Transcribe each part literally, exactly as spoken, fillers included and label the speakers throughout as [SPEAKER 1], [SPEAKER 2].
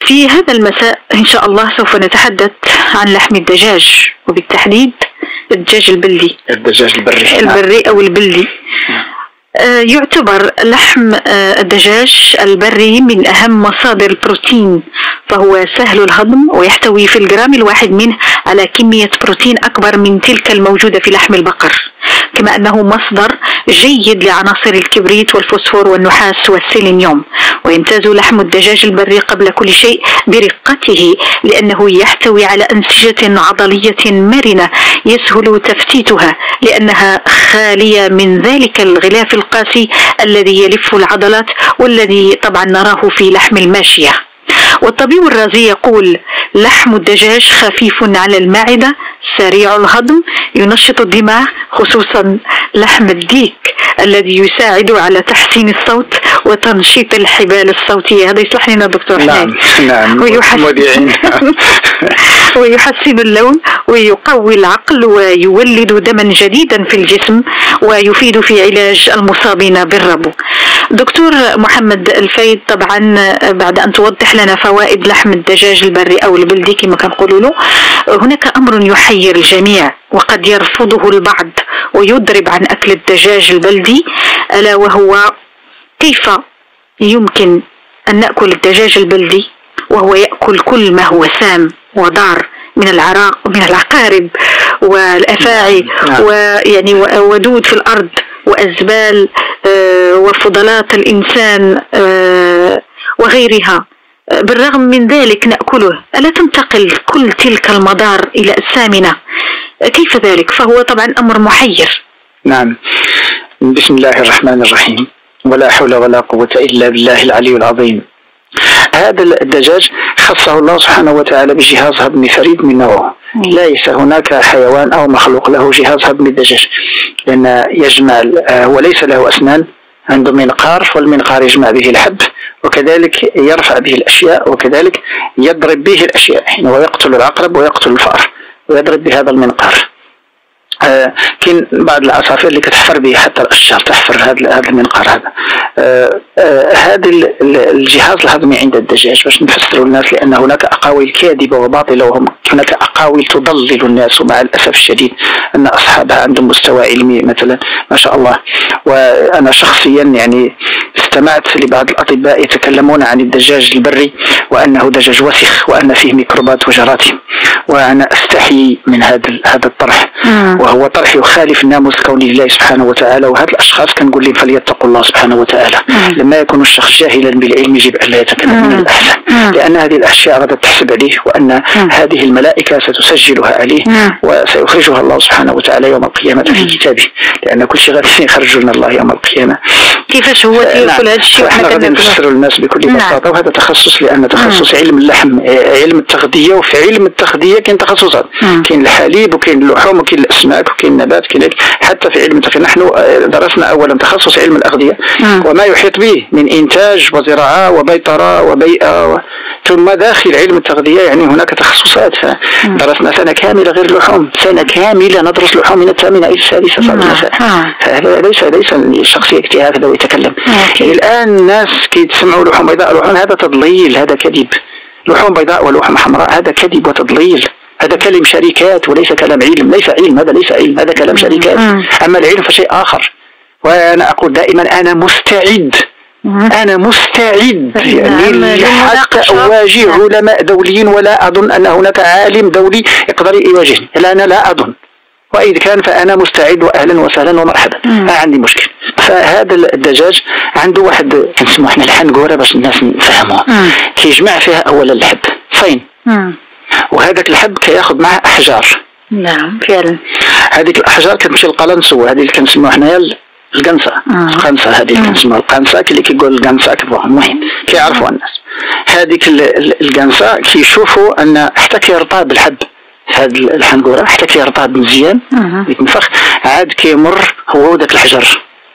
[SPEAKER 1] في هذا المساء إن شاء الله سوف نتحدث عن لحم الدجاج، وبالتحديد الدجاج البلدي.
[SPEAKER 2] الدجاج البري
[SPEAKER 1] البري أو البلدي. آه يعتبر لحم آه الدجاج البري من أهم مصادر البروتين، فهو سهل الهضم ويحتوي في الجرام الواحد منه على كمية بروتين أكبر من تلك الموجودة في لحم البقر، كما أنه مصدر جيد لعناصر الكبريت والفوسفور والنحاس والسيلينيوم. ويمتاز لحم الدجاج البري قبل كل شيء برقته، لأنه يحتوي على أنسجة عضلية مرنة يسهل تفتيتها، لأنها خالية من ذلك الغلاف القاسي الذي يلف العضلات والذي طبعا نراه في لحم الماشية. والطبيب الرازي يقول: لحم الدجاج خفيف على المعدة، سريع الهضم، ينشط الدماغ، خصوصا لحم الديك الذي يساعد على تحسين الصوت وتنشيط الحبال الصوتية. هذا يصلح لنا دكتور
[SPEAKER 2] نعم
[SPEAKER 1] حنان.
[SPEAKER 2] نعم
[SPEAKER 1] ويحسن, ويحسن اللون ويقوي العقل ويولد دما جديدا في الجسم ويفيد في علاج المصابين بالربو. دكتور محمد الفايد، طبعا بعد أن توضح لنا فوائد لحم الدجاج البري أو البلدي كما كنقولوا له، هناك أمر يحير الجميع وقد يرفضه البعض ويضرب عن أكل الدجاج البلدي، ألا وهو كيف يمكن أن نأكل الدجاج البلدي وهو يأكل كل ما هو سام وضار من العراق ومن العقارب والأفاعي ويعني ودود في الأرض وأزبال وفضلات الإنسان وغيرها. بالرغم من ذلك نأكله، ألا تنتقل كل تلك المضار إلى السامنة؟ كيف ذلك؟ فهو طبعا أمر محير.
[SPEAKER 2] نعم. بسم الله الرحمن الرحيم، ولا حول ولا قوة إلا بالله العلي العظيم. هذا الدجاج خصه الله سبحانه وتعالى بجهاز هضمي فريد من نوعه، ليس هناك حيوان أو مخلوق له جهاز هضمي الدجاج، لأن يجمع وليس له أسنان، عنده منقار، والمنقار يجمع به الحب، وكذلك يرفع به الأشياء، وكذلك يضرب به الأشياء، يعني ويقتل العقرب ويقتل الفأر ويضرب بهذا المنقار. آه كاين بعض العصافير اللي كتحفر به حتى الأشجار، تحفر هذا هذا المنقار هذا. آه آه هذا الجهاز الهضمي عند الدجاج، باش نفسروا الناس، لأن هناك أقاويل كاذبة وباطلة، وهناك أقاويل تضلل الناس، ومع الأسف الشديد أن أصحابها عندهم مستوى علمي مثلا ما شاء الله. وأنا شخصيا يعني استمعت لبعض الأطباء يتكلمون عن الدجاج البري وأنه دجاج وسخ وأن فيه ميكروبات وجراثيم، وأنا أستحي من هذا هذا الطرح، وهو طرح يخالف الناموس الكوني لله سبحانه وتعالى. وهذا الأشخاص كنقول لهم فليتقوا الله سبحانه وتعالى. لما يكون الشخص جاهلا بالعلم يجب أن لا يتكلم من الأحسن، لأن هذه الأشياء غدا تحسب عليه، وأن هذه الملائكة ستسجلها عليه وسيخرجها الله سبحانه وتعالى يوم القيامة في كتابه، لأن كل شيء غادي يخرج لنا الله يوم القيامة.
[SPEAKER 1] كيفاش هو يأكل هذا الشيء؟
[SPEAKER 2] احنا غادي نفسروا للناس بكل بساطة. وهذا تخصص، لأن تخصص علم اللحم علم التغذية، وفي علم التغذية كاين تخصصات، كاين الحليب وكاين اللحوم وكاين الأسماك وكاين النبات، كاين حتى في علم التغذية. نحن درسنا أولا تخصص علم الأغذية وما يحيط به من إنتاج وزراعة وبيطرة وبيئة و... ثم داخل علم التغذية يعني هناك تخصصات. درسنا سنة كاملة غير اللحوم، سنة كاملة ندرس لحوم من الثامنة إلى السادسة صار المساء. هذا ليس ليس الشخص يكتي هكذا ويتكلم. يعني الآن الناس كيتسمعوا لحوم بيضاء لحوم، هذا تضليل، هذا كذب. لحوم بيضاء ولحوم حمراء هذا كذب وتضليل، هذا كلام شركات وليس كلام علم. ليس علم، هذا ليس علم، هذا كلام شركات. أما العلم فشيء آخر. وأنا أقول دائما أنا مستعد أنا مستعد يعني حتى أواجه علماء دوليين، ولا أظن أن هناك عالم دولي يقدر يواجهني، لا أنا لا أظن، وإذا كان فأنا مستعد وأهلا وسهلا ومرحبا، ما عندي مشكل. فهذا الدجاج عنده واحد كنسموه احنا الحنقورة باش الناس نفهموها، كيجمع فيها أولا الحب صين، وهذاك الحب كياخذ معه أحجار.
[SPEAKER 1] نعم فعلا.
[SPEAKER 2] هذيك الأحجار كتمشي للقلنسوة، هذه اللي كنسموها حنايا القنصة. القنصة هذه اللي كنسموها القنصة، اللي كيقول القنصة كتبوها، المهم كيعرفوا الناس. هذيك القنصة كيشوفوا أن حتى كيرطب بالحب هذا الحنقورة، حتى كيرطب مزيان يتنفخ، عاد كيمر هو وداك الحجر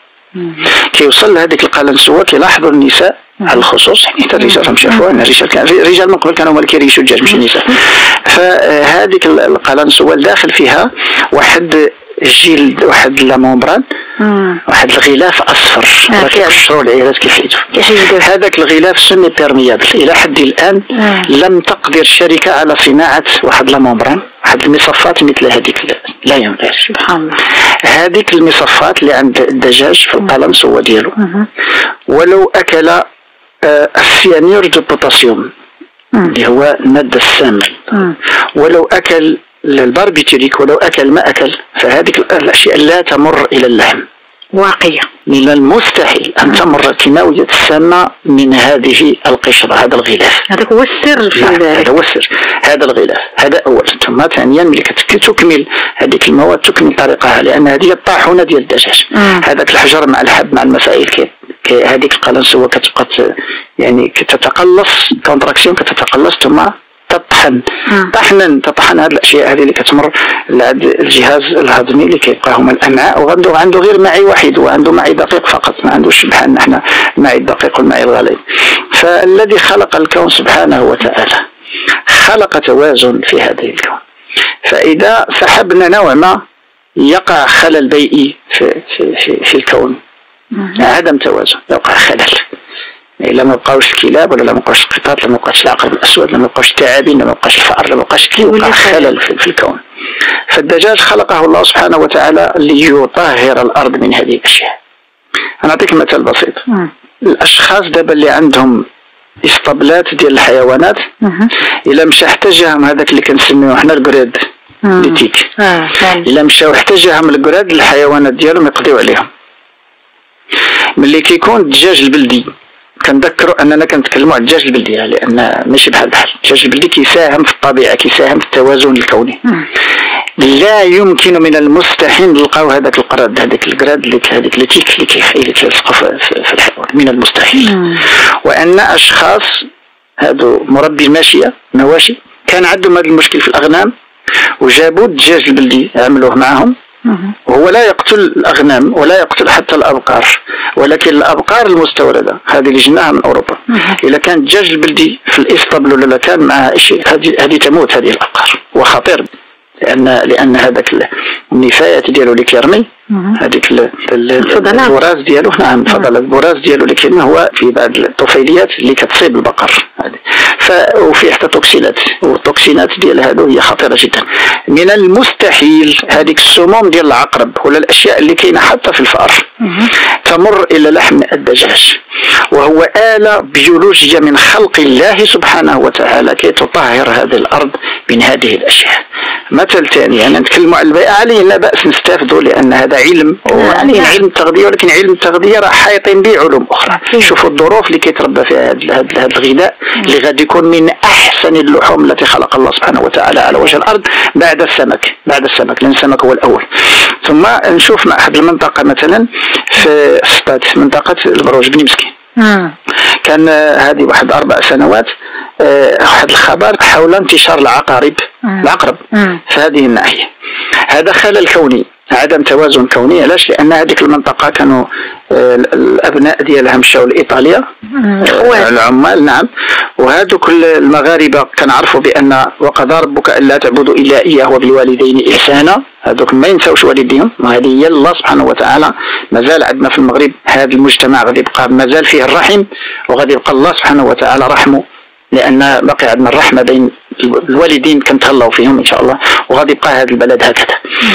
[SPEAKER 2] كيوصل لهذيك القلنسوة. كيلاحظوا النساء على الخصوص، يعني حتى الرجال راهم شافوها، الرجال كان الرجال من قبل كانوا هما اللي كيريشوا الدجاج مش النساء. فهذيك القلنسوة داخل فيها واحد جلد واحد لا ممبران، واحد الغلاف اصفر راه كيقشروا العيالات كيفيدوا. هذاك الغلاف سمي بيرميابل. الى حد الان مم. لم تقدر الشركه على صناعه واحد لا ممبران، واحد المصفات مثل هذيك لا يمكن. سبحان الله. هذيك المصفات اللي عند الدجاج في القلمس هو ديالو، ولو اكل آه السيانير دو بوتاسيوم اللي هو الماده السامه، ولو اكل الباربيتوريك، ولو أكل ما أكل، فهذه الأشياء لا تمر إلى اللحم واقية. من المستحيل أن تمر الكيماوية السامة من هذه القشرة، هذا الغلاف.
[SPEAKER 1] هذا هو السر في
[SPEAKER 2] هذا هو السر، هذا الغلاف. هذا أولا. ثم ثانيا ملي تكمل هذيك المواد تكمل طريقها، لأن هذه الطاحونة ديال الدجاج، هذاك الحجر مع الحب مع المسائل كي هذيك القلنس هو كتبقى يعني كتتقلص كونتراكسيون كتتقلص ثم تطحن طحنا تطحن هذه الاشياء هذه اللي كتمر لعند الجهاز الهضمي اللي كيبقى هما الامعاء، وعنده عنده غير معي واحد، وعنده معي دقيق فقط، ما عندوش بحالنا احنا معي الدقيق والمعي الغليظ. فالذي خلق الكون سبحانه وتعالى خلق توازن في هذه الكون، فاذا سحبنا نوع ما يقع خلل بيئي في في في, في الكون، عدم توازن، يقع خلل. لا ما بقاوش الكلاب، ولا لا ما بقاوش القطط، لا ما بقاش العقرب الاسود، لا ما بقاش الثعابين، لا ما بقاش الفأر، لا ما بقاش يوقع خلل في, في الكون. فالدجاج خلقه الله سبحانه وتعالى ليطهر الارض من هذه الاشياء. انا اعطيك مثال بسيط. م. الاشخاص دابا اللي عندهم اسطبلات ديال الحيوانات، الا مشى احتاجهم هذاك اللي كنسميوه حنا الكراد ليتيك، الا مشاو احتاجهم الكراد الحيوانات ديالهم يقضيو عليهم. ملي كيكون الدجاج البلدي، كنذكروا اننا كنتكلموا على الدجاج البلدي لان ماشي بحال بحال الدجاج البلدي كيساهم في الطبيعه، كيساهم في التوازن الكوني. لا يمكن من المستحيل نلقاو هذاك القراد، هذاك الكراد اللي هذيك اللي تيك اللي كيلصقوا في الحيوان، من المستحيل. وان اشخاص هادو مربي الماشيه مواشي كان عندهم هذا المشكل في الاغنام، وجابوا الدجاج البلدي عملوه معهم، وهو لا يقتل الأغنام ولا يقتل حتى الأبقار، ولكن الأبقار المستوردة هذه اللي جبناها من أوروبا، إذا كان الدجاج البلدي في الإسطبل ولا كان معها شيء، هذه هذه تموت هذه الأبقار، وخطير لأن لأن هذاك النفايات ديالو اللي كيرمي، هذيك البراز ديالو، نعم تفضل، البراز ديالو اللي كاين هو في بعض الطفيليات اللي كتصيب البقر هذه، ف وفي حتى توكسينات، والتوكسينات ديال هادو هي خطيره جدا. من المستحيل هذيك السموم ديال العقرب ولا الاشياء اللي كاينه حتى في الفأر تمر الى لحم الدجاج، وهو آلة بيولوجية من خلق الله سبحانه وتعالى كي تطهر هذه الارض من هذه الاشياء. مثل ثاني أنا نتكلم على البيئة، عليه لا بأس نستافدوا لأن هذا علم، وعليه علم التغذية، ولكن علم التغذية راه حايطين به علوم أخرى. شوفوا الظروف اللي كيتربى فيها هذا الغذاء اللي غادي يكون من أحسن اللحوم التي خلق الله سبحانه وتعالى على وجه الأرض بعد السمك، بعد السمك لأن السمك هو الأول. ثم نشوف مع أحد المنطقة مثلا في سطات، منطقة البروج بني مسكين، كان هذه واحد أربع سنوات واحد الخبر حول انتشار العقارب العقرب في هذه الناحية. هذا خلل كوني، عدم توازن كوني. علاش؟ لأن هذيك المنطقة كانوا الأبناء ديالها مشاو لإيطاليا، العمال، نعم، وهذوك المغاربة كنعرفوا بأن وقضى ربك ألا تعبدوا إلا إياه وبالوالدين إحسانا، هذوك ما ينساوش والديهم، وهذه هي الله سبحانه وتعالى. مازال عندنا في المغرب هذا المجتمع غادي يبقى مازال فيه الرحم، وغادي يبقى الله سبحانه وتعالى رحمه، لأن باقي عندنا الرحمة بين الوالدين كنتهلاو فيهم إن شاء الله، وغادي يبقى هذا البلد هكذا.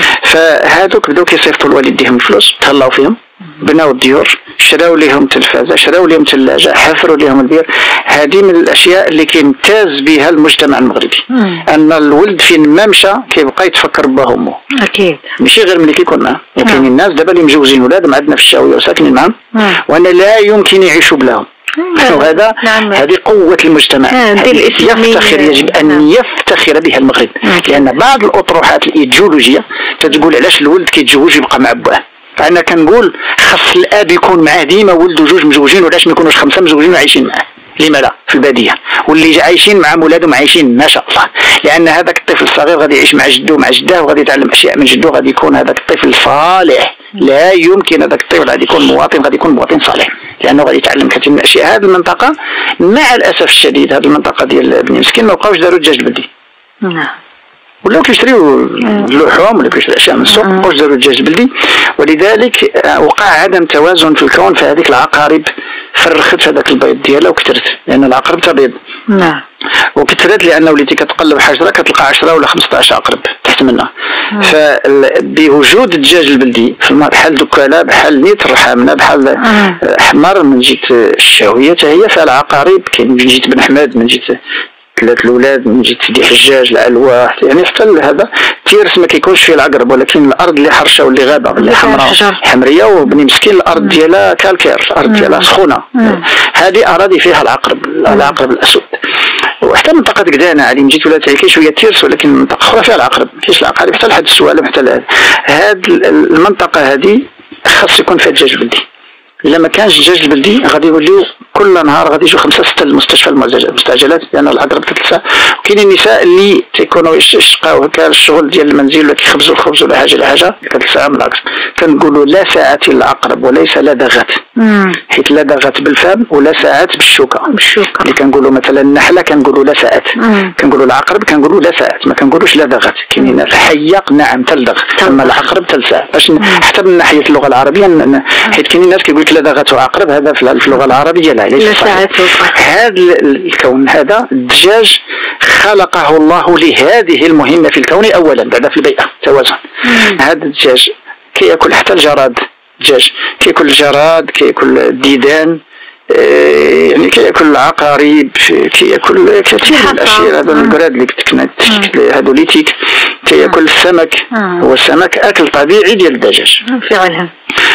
[SPEAKER 2] فهذوك بداو كيصيفطوا لوالديهم الفلوس، تهلاو فيهم، بناو الديور، شراو لهم تلفازة، شراو لهم ثلاجة، حفروا لهم البير. هذه من الأشياء اللي كيمتاز بها المجتمع المغربي، أن الولد فين ما مشى كيبقى يتفكر باه وامه. أكيد. ماشي غير ملي كيكون معاه، كاينين الناس دابا اللي مجوزين ولادهم عندنا في الشاوية وساكنين معاهم، وأنا لا يمكن يعيشوا بلاهم. وهذا نعم. هذه قوة المجتمع، يفتخر، يجب أن يفتخر بها المغرب، لأن بعض الأطروحات الإيديولوجية تتقول علاش الولد كيتزوج يبقى مع باه. فأنا كنقول خاص الأب يكون معاه ديما ولده جوج مزوجين، وعلاش ما يكونوش خمسة مزوجين وعايشين معاه؟ لما لا؟ في البادية، واللي عايشين مع ولادهم عايشين ما شاء الله، لأن هذاك الطفل الصغير غادي يعيش مع جده ومع جداه، وغادي يتعلم أشياء من جده، غادي يكون هذاك الطفل صالح. لا يمكن هذاك الطفل غادي يكون مواطن، غادي يكون مواطن صالح، لأنه غادي يتعلم كثير من الأشياء. هذه المنطقة مع الأسف الشديد، هذه المنطقة ديال بني مسكين ما بقاوش داروا الدجاج البلدي. ولاو كيشريو اللحوم ولا كيشريو اشياء من السوق واش داروا الدجاج البلدي. ولذلك وقع عدم توازن في الكون، فهذيك العقارب فرخت هذاك البيض ديالها وكثرت، لان العقرب تبيض.
[SPEAKER 1] نعم.
[SPEAKER 2] وكثرت لان وليتي كتقلب حجره كتلقى عشرة ولا خمسطاش عقرب تحت منها. فبوجود الدجاج البلدي في الماء بحال دكاله بحال نيت رحامنا بحال حمر من جهه الشهويه حتى هي، فالعقارب كاين من جهه بن حماد، من جهه ثلاث الاولاد، من جهه سيدي حجاج، الالواح، يعني حتى هذا تيرس ما كيكونش فيه العقرب، ولكن الارض اللي حرشه واللي غابه اللي حمراء حمريه وبني مسكين الارض ديالها كالكير، الارض ديالها سخونه، هذه اراضي فيها العقرب، العقرب الاسود. وحتى منطقه كدانه علي مجيت ولا كاين شويه تيرس، ولكن منطقه اخرى فيها العقرب ما فيش العقارب حتى لحد السوالم حتى الان. هذه المنطقه هذه خاص يكون فيها دجاج بلدي. الا ما كانش الدجاج البلدي غادي يوليو كل نهار غادي يجوا خمسه سته للمستشفى المستعجلات لان العقرب ثلاثه. وكاين النساء اللي تيكونوا يشقاو هكا الشغل ديال المنزل ولا كيخبزوا الخبز ولا حاجه لحاجه ثلاث ساعات من العقرب، كنقولوا لا ساعات العقرب وليس لدغات، حيت لدغات بالفم ولا ساعات بالشوكه. بالشوكه اللي كنقولوا مثلا النحله كنقولوا لا ساعات، كنقولوا العقرب كنقولوا لا ساعات، ما كنقولوش لدغات. كاينين الحياق نعم تلدغ، اما العقرب تلساع. باش حتى من ناحيه اللغه العربيه، حيت كاينين الناس كيقول لك لدغته عقرب، هذا في اللغه العربيه لا ليس صحيح. هذا الكون هذا الدجاج خلقه الله لهذه المهمه في الكون اولا، بعد في البيئه توازن. هذا الدجاج كياكل حتى الجراد، الدجاج كياكل الجراد، كياكل الديدان، يعني كياكل العقارب، كياكل كثير من الاشياء. هذا الجراد اللي كنا هذو ليتيك كياكل السمك، هو السمك اكل طبيعي ديال الدجاج
[SPEAKER 1] فعلا.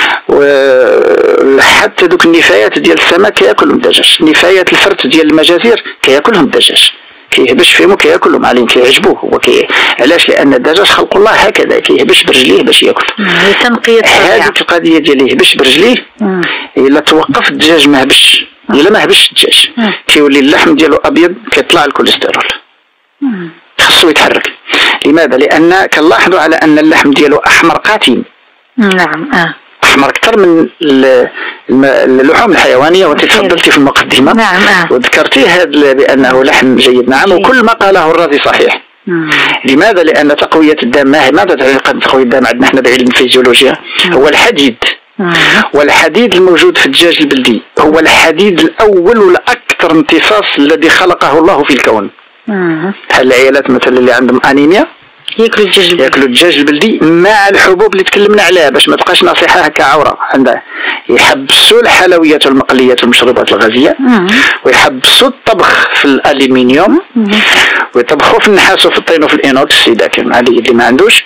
[SPEAKER 2] وحتى دوك النفايات ديال السمك كياكلهم الدجاج، نفايات الفرت ديال المجازير كياكلهم الدجاج، كيهبش فيهم وكياكلهم عليهم كيعجبوه هو كي علاش؟ لان الدجاج خلق الله هكذا كيهبش برجليه باش ياكل.
[SPEAKER 1] تنقيه
[SPEAKER 2] هذه القضيه ديال يهبش برجليه، الا توقف الدجاج ما هبش، الا ما هبش الدجاج كيولي اللحم ديالو ابيض كيطلع الكوليسترول، خاصو يتحرك. لماذا؟ لان كنلاحظوا على ان اللحم ديالو احمر قاتم.
[SPEAKER 1] نعم. اه
[SPEAKER 2] احمر اكثر من اللحوم الحيوانيه، وانت تفضلتي في المقدمه. نعم. آه. وذكرتي هذا بانه لحم جيد. نعم. وكل ما قاله الرازي صحيح. مم. لماذا؟ لان تقويه الدم، ماذا تعني تقويه الدم عندنا احنا بعلم الفيزيولوجيا؟ هو الحديد. مم. والحديد الموجود في الدجاج البلدي هو الحديد الاول والاكثر امتصاص الذي خلقه الله في الكون. مم. العيالات مثلا اللي عندهم انيميا ياكلوا الدجاج البلدي، ياكلوا الدجاج البلدي مع الحبوب اللي تكلمنا عليها باش ما تبقاش نصيحه هكا عوره عندها. يحبسوا الحلويات والمقليات والمشروبات الغازيه، ويحبسوا الطبخ في الالومنيوم، ويطبخوا في النحاس وفي الطين وفي الانوكس اذا كان علي اللي ما عندوش،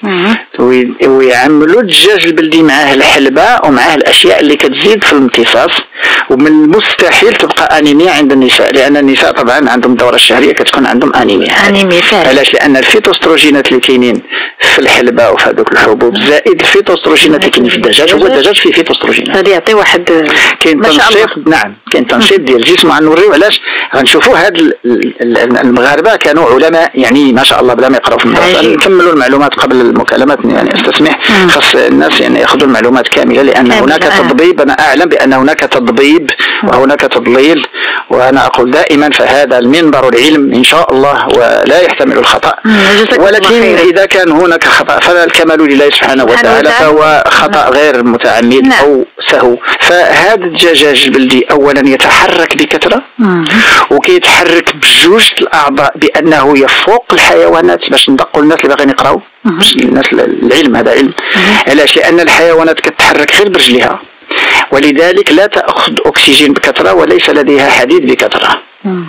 [SPEAKER 2] ويعملوا الدجاج البلدي معاه الحلبه ومعاه الاشياء اللي كتزيد في الامتصاص. ومن المستحيل تبقى انيميا عند النساء، لان النساء طبعا عندهم الدوره الشهريه كتكون عندهم انيميا. انيميا فعلا. علاش؟ لان الفيتوستروجينات اللي كاينين في الحلبه وفي هذوك الحبوب زائد الفيتوستروجينات اللي كاينين في الدجاج، هو الدجاج فيه فيتوستروجينات. هذا يعطي واحد كاين تنشيط. نعم كاين تنشيط ديال الجسم. غنوريو علاش غنشوفوا هاد المغاربه كانوا علماء يعني ما شاء الله بلا ما يقراو في المدرسه. نكملوا المعلومات قبل المكالمات يعني استسمح، خاص الناس يعني ياخذوا المعلومات كامله، لان هناك تطبيب. انا اعلم بان هناك تطبيب وهناك تضليل، وانا اقول دائما فهذا المنبر العلم ان شاء الله ولا يحتمل الخطا. ولكن اذا كان هناك خطا فالكمال لله سبحانه وتعالى، فهو خطا غير متعمد او سهو. فهذا الدجاج البلدي اولا يتحرك بكثره، وكيتحرك بجوج الاعضاء بانه يفوق الحيوانات. باش ندقوا الناس اللي باغيين يقراو، الناس العلم هذا علم. علاش؟ لان الحيوانات كتحرك غير برجليها، ولذلك لا تأخذ أكسجين بكثرة وليس لديها حديد بكثرة.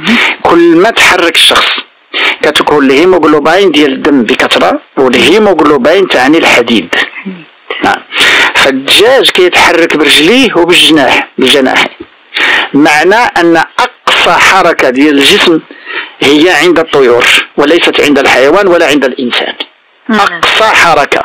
[SPEAKER 2] كل ما تحرك الشخص كتكون الهيموغلوبين ديال الدم بكثرة، والهيموغلوبين تعني الحديد. نعم. فالدجاج كيتحرك برجليه وبالجناح بالجناح، معنى أن أقصى حركة ديال الجسم هي عند الطيور وليست عند الحيوان ولا عند الإنسان. أقصى حركة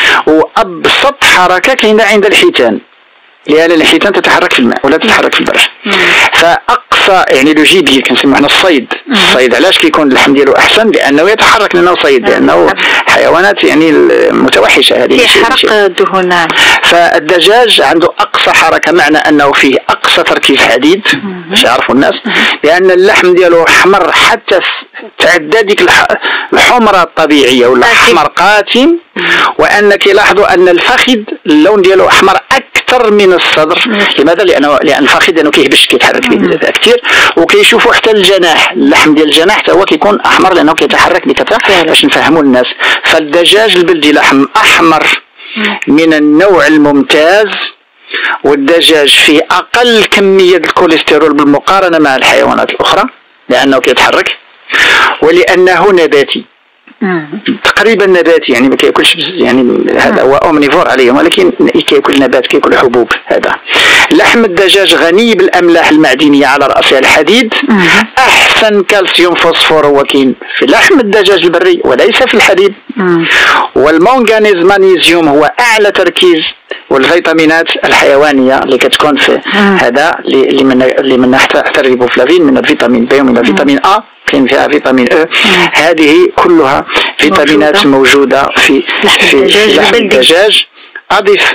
[SPEAKER 2] وأبسط حركة كاينة عند الحيتان، لأن الحيتان تتحرك في الماء ولا تتحرك في البر. فأقصى خاصه يعني لو جيبي كنسميو حنا الصيد. الصيد علاش كيكون اللحم ديالو احسن؟ لانه يتحرك، لانه صيد، لانه حيوانات يعني متوحشه هذه
[SPEAKER 1] يحرق الدهون.
[SPEAKER 2] فالدجاج عنده اقصى حركه، معنى انه فيه اقصى تركيز حديد باش يعرفوا الناس، لان اللحم ديالو احمر حتى تعدى ديك الحمره الطبيعيه ولا احمر قاتم. وانك لاحظوا ان الفخذ اللون ديالو احمر اكثر من الصدر. لماذا؟ لانه لان الفخذ لانه كيهبش كيتحرك بزاف كثير، وكيشوفوا حتى الجناح، اللحم ديال الجناح حتى هو كيكون احمر لانه كيتحرك بكثره باش نفهموا الناس. فالدجاج البلدي لحم احمر من النوع الممتاز، والدجاج فيه اقل كميه الكوليسترول بالمقارنه مع الحيوانات الاخرى لانه كيتحرك، ولانه نباتي تقريبا نباتي، يعني ما كياكلش يعني هذا هو اومنيفور عليهم، ولكن كياكل نبات، كياكل حبوب. هذا لحم الدجاج غني بالاملاح المعدنيه على راسها الحديد. احسن كالسيوم فوسفور هو كاين في لحم الدجاج البري وليس في الحديد. والمونغانيز مغنيسيوم هو اعلى تركيز، والفيتامينات الحيوانيه اللي كتكون في هذا اللي من اللي من حتى الريبوفلافين من الفيتامين بي ومن الفيتامين ا، كاين فيها فيتامين او. هذه كلها فيتامينات موجوده في في لحم الدجاج. اضف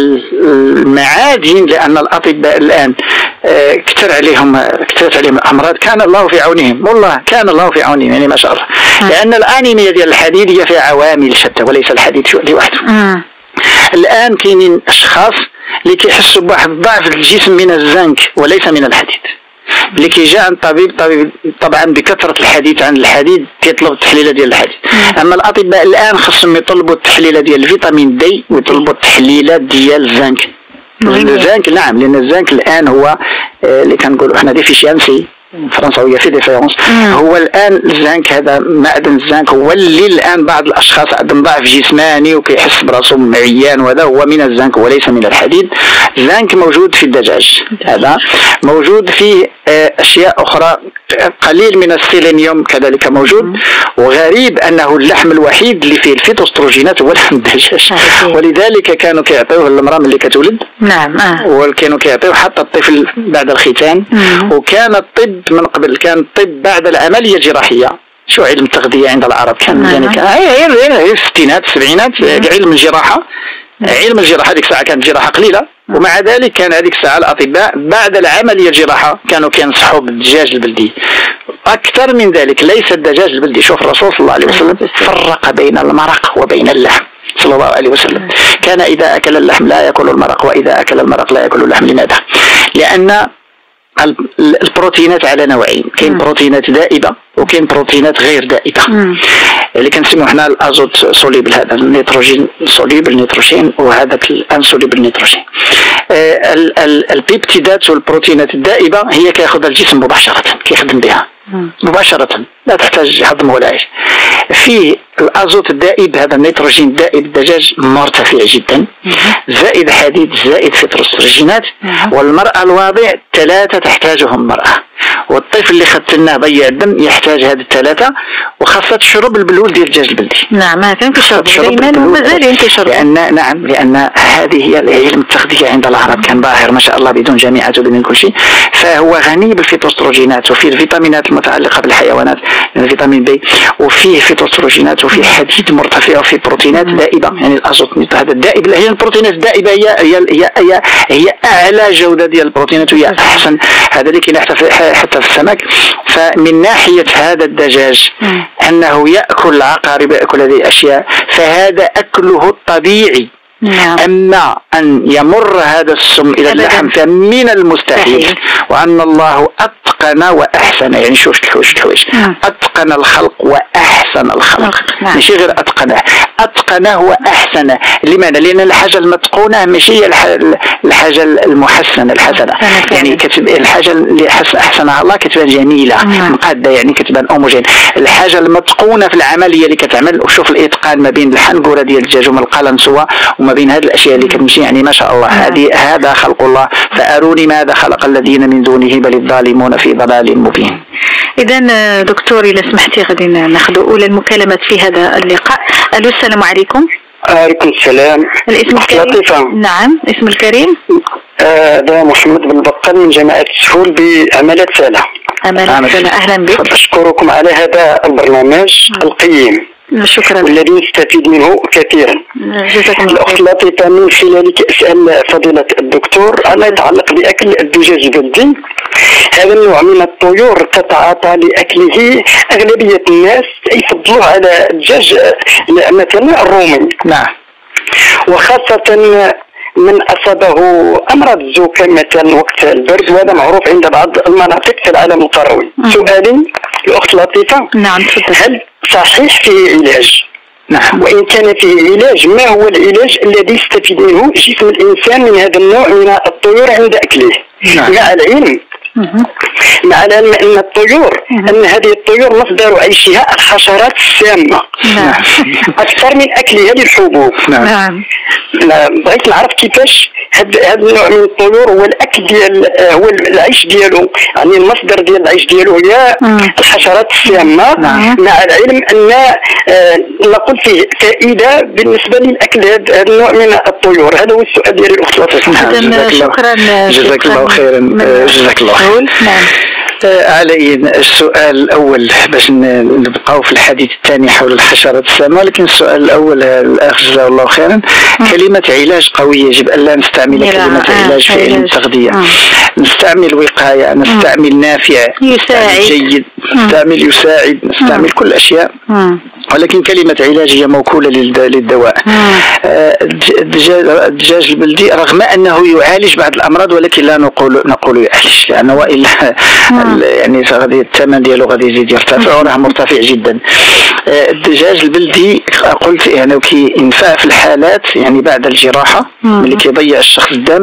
[SPEAKER 2] المعادن، لان الاطباء الان كثر عليهم كثرت عليهم الامراض، كان الله في عونهم، والله كان الله في عونهم يعني ما شاء الله. لان الانيميا ديال الحديد هي فيها عوامل شتى وليس الحديد لوحده. الان كاينين اشخاص اللي كيحسوا بواحد الضعف في الجسم من الزنك وليس من الحديد. اللي كيجي عند طبيب طبيب طبعا بكثره الحديث عن الحديد كيطلب التحليله ديال الحديد. اما الاطباء الان خصهم يطلبوا التحليله ديال الفيتامين دي ويطلبوا التحليلات ديال الزنك. الزنك نعم، لان الزنك الان هو اللي كنقولوا احنا ديفيشيانسي فرنساويه في ديفيرونس. هو الان الزنك، هذا معدن الزنك هو اللي الان بعض الاشخاص عندهم ضعف جسماني وكيحس براسهم عيان، وهذا هو من الزنك وليس من الحديد. الزنك موجود في الدجاج، هذا موجود في اشياء اخرى، قليل من السيلينيوم كذلك موجود. وغريب انه اللحم الوحيد اللي فيه الفيتوستروجينات هو لحم الدجاج، ولذلك كانوا كيعطيوه للمراه ملي كتولد.
[SPEAKER 1] نعم.
[SPEAKER 2] وكانوا كيعطيوه حتى الطفل بعد الختان. وكان الطب من قبل، كان الطب بعد العمليه الجراحيه. شو علم التغذيه عند العرب كان يعني كان هي في الستينات السبعينات علم الجراحه. علم الجراحه هذيك الساعه كانت جراحه قليله، ومع ذلك كان هذيك الساعه الاطباء بعد العمليه الجراحه كانوا كينصحوا بالدجاج البلدي. اكثر من ذلك ليس الدجاج البلدي. شوف الرسول صلى الله عليه وسلم فرق بين المرق وبين اللحم صلى الله عليه وسلم. كان اذا اكل اللحم لا ياكل المرق، واذا اكل المرق لا ياكل اللحم. لماذا؟ لان البروتينات على نوعين، كاين بروتينات دائبه وكاين بروتينات غير دائبه. مم. اللي كنسميو حنا الازوت سوليبل، هذا النيتروجين سوليبل نيتروجين، وهذاك الانسوليبل نيتروجين. آه البيبتيدات والبروتينات الدائبه هي كياخذها الجسم مباشره، كيخدم بها مباشره، لا تحتاج هضم ولا ايش. في الازوت الدائب، هذا النيتروجين الدائب الدجاج مرتفع جدا، زائد حديد زائد فيتوستروجينات. والمراه الواضع ثلاثه تحتاجهم المراه، والطفل اللي ختناه ضيع الدم يحتاج هذه الثلاثه، وخاصه تشرب البلول ديال الدجاج البلدي.
[SPEAKER 1] نعم، ما كان كيشرب دائما ومازال ينتشر.
[SPEAKER 2] لان نعم لان هذه هي علم التغذيه عند العرب، كان باهر ما شاء الله بدون جامعات وبدون كل شيء. فهو غني بالفيتوستروجينات وفيه الفيتامينات المتعلقه بالحيوانات، الفيتامين بي، وفيه فيتوستروجينات وفيه حديد مرتفع وفيه بروتينات دائبه، يعني الازوت هذا الدائب. هي البروتينات الدائبه هي هي هي هي, هي اعلى جوده ديال البروتينات وهي احسن. هذا اللي كاين حتى في حتى في السمك. فمن ناحيه هذا الدجاج انه ياكل العقارب وياكل هذه الاشياء، فهذا اكله الطبيعي. نعم. أما أن يمر هذا السم إلى اللحم فمن المستحيل. وأن الله أتقن وأحسن، يعني شوف الحوش الحوش أتقن الخلق وأحسن الخلق. نعم. ماشي غير أتقنه، أتقنه وأحسنه. لماذا؟ لأن الحاجة المتقونة ماشي الحاجة المحسنة الحسنة. يعني كتب الحاجة اللي أحسنها الله كتبان جميلة مقادة، يعني كتبان أوموجين. الحاجة المتقونة في العملية اللي كتعمل، وشوف الإتقان ما بين الحنقورة ديال الدجاج وما القلنسوة وما بين هذه الاشياء اللي كتمشي، يعني ما شاء الله. هذه هذا خلق الله، فاروني ماذا خلق الذين من دونه بل الظالمون في ضلال مبين.
[SPEAKER 1] اذا دكتور اذا سمحتي غادي ناخذ اولى المكالمات في هذا اللقاء. الو، السلام عليكم.
[SPEAKER 3] عليكم السلام.
[SPEAKER 1] الاسم الكريم؟
[SPEAKER 3] لطيفة.
[SPEAKER 1] نعم، اسم الكريم؟
[SPEAKER 3] هذا آه محمد بن بقال من جماعة السهول بعمالة سالة.
[SPEAKER 1] عمالة سالة، أهلا بك.
[SPEAKER 3] أشكركم على هذا البرنامج القيم.
[SPEAKER 1] شكرا.
[SPEAKER 3] والذي نستفيد منه كثيرا.
[SPEAKER 1] جزاكم الله خير.
[SPEAKER 3] الأخت لطيفة، من خلالك أسأل فضيلة الدكتور أما يتعلق بأكل الدجاج البلدي. هذا النوع من الطيور تتعاطى لأكله أغلبية الناس يفضلوه على الدجاج مثلا الرومي.
[SPEAKER 2] نعم.
[SPEAKER 3] وخاصة من أصابه أمراض الزكام مثلا وقت البرد، وهذا معروف عند بعض المناطق في العالم القروي. سؤالي الأخت لطيفة،
[SPEAKER 1] نعم،
[SPEAKER 3] هل صحيح فيه علاج؟
[SPEAKER 2] نعم.
[SPEAKER 3] وإن كان فيه علاج، ما هو العلاج الذي يستفيد منه جسم الإنسان من هذا النوع من الطيور عند أكله؟
[SPEAKER 2] نعم.
[SPEAKER 3] مع العلم مع العلم أن الطيور أن هذه الطيور مصدر عيشها الحشرات السامة.
[SPEAKER 1] نعم.
[SPEAKER 3] أكثر من أكلها للحبوب.
[SPEAKER 2] نعم.
[SPEAKER 3] بغيت نعرف كيفاش هذا النوع من الطيور هو الأكل ديال هو العيش ديالو، يعني المصدر ديال العيش ديالو هي الحشرات السامة.
[SPEAKER 2] نعم.
[SPEAKER 3] مع العلم أن نقول فيه فائدة بالنسبة للأكل هذا النوع من الطيور. هذا هو السؤال ديالي الأخت لطيفة.
[SPEAKER 1] نعم. شكرا.
[SPEAKER 2] جزاك الله خيرا. جزاك الله خير.
[SPEAKER 1] نعم.
[SPEAKER 2] علي السؤال الأول باش نبقاو في الحديث الثاني حول الحشرات السامة، ولكن السؤال الأول الأخ جزاه الله خيرا. كلمة علاج قوية، يجب أن لا نستعمل كلمة علاج في علم التغذية. نستعمل وقاية، نستعمل نافع،
[SPEAKER 1] يساعد،
[SPEAKER 2] جيد، نستعمل يساعد، نستعمل كل الأشياء، ولكن كلمة علاج هي موكولة للدواء. الدجاج البلدي رغم أنه يعالج بعض الأمراض ولكن لا نقول نقول يعالج، لأنه وإلا يعني غادي الثمن ديالو غادي يزيد يرتفع وراه مرتفع جدا. الدجاج البلدي قلت يعني كينفع في الحالات يعني بعد الجراحة ملي كيضيع الشخص الدم،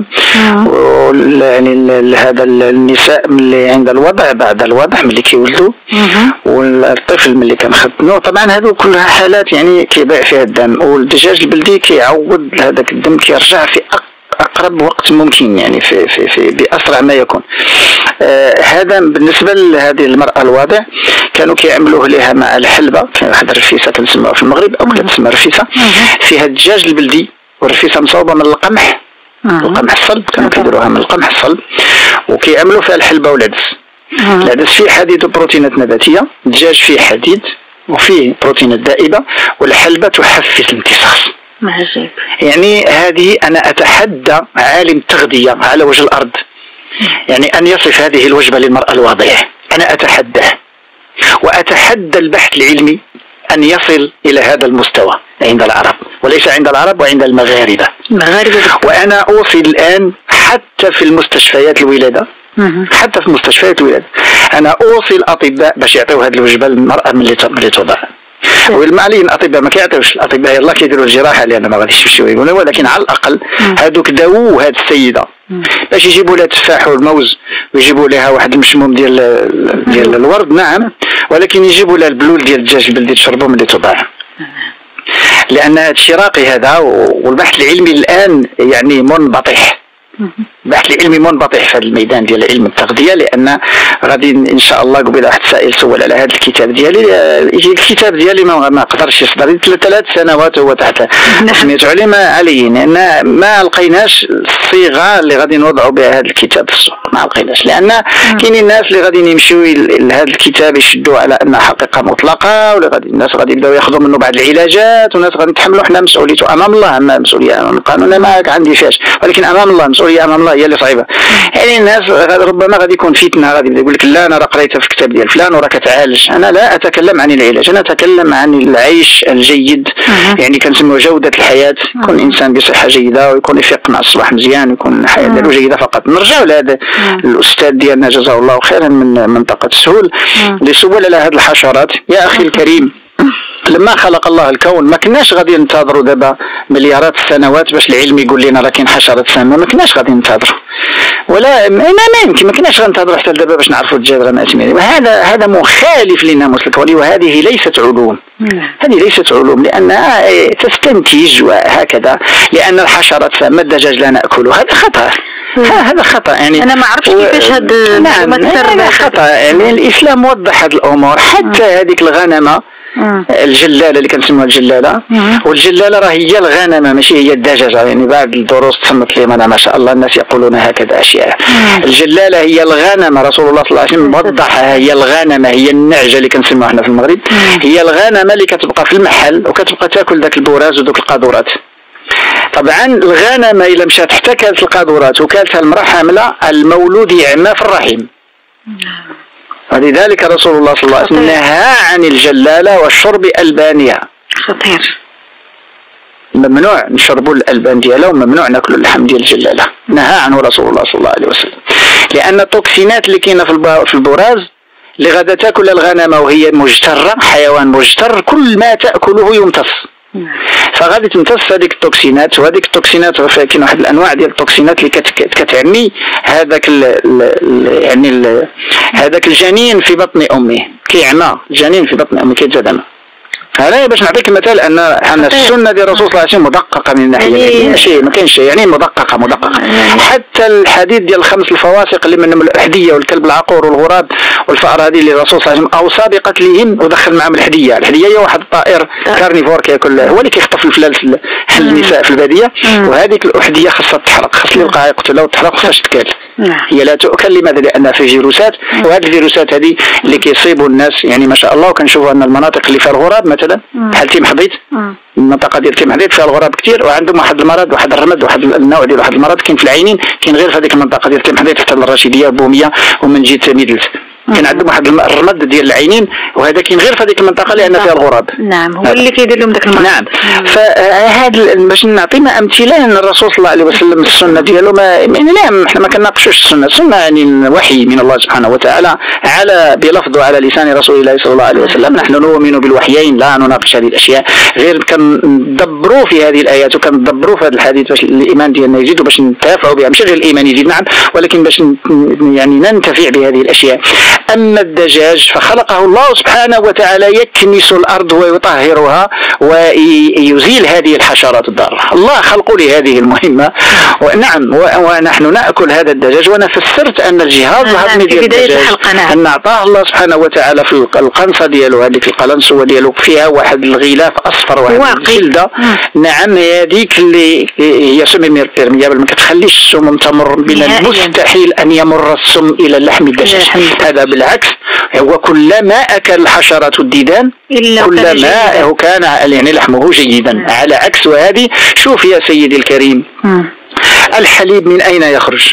[SPEAKER 2] يعني هذا النساء ملي عند الوضع بعد الوضع ملي كيولدوا، والطفل ملي كنختنوا. طبعا هذو كلها حالات يعني كيضيع فيها الدم، والدجاج البلدي كيعوض هذاك الدم، كيرجع في أقرب وقت ممكن، يعني في في في بأسرع ما يكون. آه هذا بالنسبة لهذه المرأة الواضع كانوا كيعملوه لها مع الحلبة، كان واحد الرفيسة كنسموها في المغرب أو كتسمى رفيسة، فيها الدجاج البلدي والرفيسة مصوبة من القمح، القمح الصلب، كانوا كيديروها من القمح الصلب، وكيعملوا فيها الحلبة والعدس. العدس فيه حديد وبروتينات نباتية، الدجاج فيه حديد وفيه بروتينات دائبة، والحلبة تحفز الامتصاص.
[SPEAKER 1] عجيب.
[SPEAKER 2] يعني هذه أنا أتحدى عالم التغذية على وجه الأرض يعني أن يصف هذه الوجبة للمرأة الواضعة، أنا أتحداه، وأتحدى البحث العلمي أن يصل إلى هذا المستوى عند العرب، وليس عند العرب وعند المغاربة.
[SPEAKER 1] المغاربة.
[SPEAKER 2] وأنا أوصي الآن حتى في المستشفيات الولادة، حتى في مستشفيات الولادة أنا أوصي الأطباء باش يعطيو هذه الوجبة للمرأة ملي توضع. والمعلي الأطباء ما كيعطيوش، الأطباء يلاه كيديروا الجراحة لأن ما غاديش يمشيو يقولوا، ولكن على الأقل هذوك داوو هذه السيدة باش يجيبوا لها التفاح والموز ويجيبوا لها واحد المشموم ديال ديال الورد. نعم، ولكن يجيبوا لها البلول ديال الدجاج البلدي تشربوا ملي توضع، لأن هذا الشيء راقي هذا. والبحث العلمي الآن يعني منبطح، البحث العلمي منبطح في هذا الميدان ديال علم التغذية، لأن غادي إن شاء الله قبل واحد السائل سول على هذا الكتاب ديالي، يجي الكتاب ديالي ما, ما قدرش يصدر ثلاث سنوات هو تحت سميتو عليه ما عليه، لأن ما لقيناش الصيغة اللي غادي نوضعوا بها هذا الكتاب في السوق، ما لقيناش، لأن كاينين الناس اللي غادي يمشيو لهذا الكتاب يشدوا على أنها حقيقة مطلقة، ولا غادي الناس غادي يبداو ياخذوا منه بعض العلاجات، والناس غادي يتحملوا حنا مسؤوليته أمام الله، أما مسؤولية أمام القانون ما عندي فاش، ولكن أمام الله مسؤولية أمام الله هي اللي صعيبة. يعني الناس ربما غادي يكون فتنة، غادي يقول لك لا أنا راه قريتها في الكتاب ديال فلان وراه كتعالج. أنا لا أتكلم عن العلاج، أنا أتكلم عن العيش الجيد، يعني كنسميو جودة الحياة، يكون إنسان بصحة جيدة ويكون يفيق مع الصباح مزيان ويكون الحياة ديالو جيدة فقط. نرجعوا لهذا الأستاذ ديالنا جزاه الله خيرا من منطقة السهول اللي سول على هذه الحشرات. يا أخي الكريم، لما خلق الله الكون ما كناش غادي ننتظروا دابا مليارات السنوات باش العلم يقول لنا راه كاين حشرات سامه، ما كناش غادي ننتظروا، ولا ما يمكن ما كناش غننتظروا حتى دابا باش نعرفوا الدجاج راه ماتمين. وهذا هذا مخالف للناموس الكوني، وهذه ليست علوم، هذه ليست علوم لانها تستنتج وهكذا، لان الحشرات سامه الدجاج لا ناكله، هذا خطا، هذا خطا. يعني
[SPEAKER 1] انا ما عرفتش و... كيفاش هذا
[SPEAKER 2] نعم هذا خطا. يعني الاسلام وضح هذه الامور، حتى هذيك الغنمه الجلاله اللي كنسموها الجلاله. والجلاله راه هي الغنمه ماشي هي الدجاجه، يعني بعض الدروس تصنت لهم انا ما شاء الله الناس يقولون هكذا اشياء. الجلاله هي الغنمه، رسول الله صلى الله عليه وسلم وضحها، هي الغنمه هي النعجه اللي كنسموها احنا في المغرب، هي الغنمه اللي كتبقى في المحل وكتبقى تاكل ذاك البوراز ودوك القاذورات. طبعا الغنمه الا مشات حتى كانت القاذورات وكالتها المراه حامله المولود يعمى في الرحم. ولذلك رسول الله صلى الله عليه وسلم نهى عن الجلاله والشرب البانها.
[SPEAKER 1] خطير.
[SPEAKER 2] ممنوع نشربوا الالبان ديالها وممنوع ناكلوا اللحم ديال الجلاله، نهى عنه رسول الله صلى الله عليه وسلم، لان التوكسينات اللي كاينه في البوراز اللي غادا تاكل الغنمه وهي مجتره، حيوان مجتر كل ما تاكله يمتص، فغادي تمتص هذيك التوكسينات، وهذيك التوكسينات كاين واحد الانواع ديال التوكسينات اللي كتعمي هذاك يعني هذاك الجنين في بطن امه، كيعمى الجنين في بطن امه كيتزاد. هذا باش نعطيك مثال ان ان السنه ديال الرسول صلى الله عليه وسلم مدققه من الناحيه ماشي ما كاينش يعني مدققه مدققه حتى الحديث ديال الخمس الفواسق اللي منهم الاحديه والكلب العقور والغراب والفأر هذه اللي الرسول صلى الله عليه وسلم اوصى بقتلهم ودخل معهم الحديه. الحديه هي واحد الطائر كارنيفور كياكل، هو اللي كيخطف الفلال في النساء في الباديه، وهذيك الاحديه خاصها تحرق، خاص اللي يبقى يقتلها وتحرق خاصهاش تكال، هي لا تؤكل. لماذا؟ لان في فيروسات، وهذه الفيروسات هذه اللي كيصيبوا الناس يعني ما شاء الله. وكنشوفوا ان المناطق اللي فيها الغراب مثلا بحال تيم حضيت، المنطقه ديال تيم حضيت فيها الغراب كثير، وعندهم واحد المرض واحد الرمد واحد النوع ديال واحد المرض كاين في العينين، كاين غير في هذيك المنطقه ديال تيم حضيت حتى الرشيديه بوميه ومن جهه ميدلت، كان عندهم واحد الرمد ديال العينين، وهذا كاين غير في هذيك المنطقه لان فيها الغراب.
[SPEAKER 1] نعم هو اللي كيدير لهم ذاك المرض.
[SPEAKER 2] نعم. فهذا باش نعطينا امثله ان الرسول صلى الله عليه وسلم السنه ديالو ما يعني لا احنا ما كنناقشوش السنه، السنه يعني وحي من الله سبحانه وتعالى على بلفظ وعلى لسان رسول الله صلى الله عليه وسلم. نحن نؤمن بالوحيين لا نناقش هذه الاشياء، غير كندبروا في هذه الايات وكندبروا في هذا الحديث باش الايمان ديالنا يزيد وباش نتفاعوا بها، مش غير الايمان يزيد نعم، ولكن باش يعني ننتفع بهذه الاشياء. أما الدجاج فخلقه الله سبحانه وتعالى يكنس الأرض ويطهرها ويزيل هذه الحشرات الضارة، الله خلقه لهذه المهمة. ونعم ونحن نأكل هذا الدجاج، وأنا فسرت أن الجهاز الهضمي ديال الدجاج أن أعطاه الله سبحانه وتعالى في القنصة ديالو، هذيك القلنسوة ديالو فيها واحد الغلاف أصفر واحد الجلدة. نعم هذيك اللي هي سم بيرميابل، ما كتخليش السم تمر، من المستحيل أن يمر السم إلى اللحم الدجاج. هذا بالعكس، هو كلما أكل الحشرات والديدان كلما هو كان يعني لحمه جيدا على عكس. وهذه شوف يا سيدي الكريم، الحليب من أين يخرج؟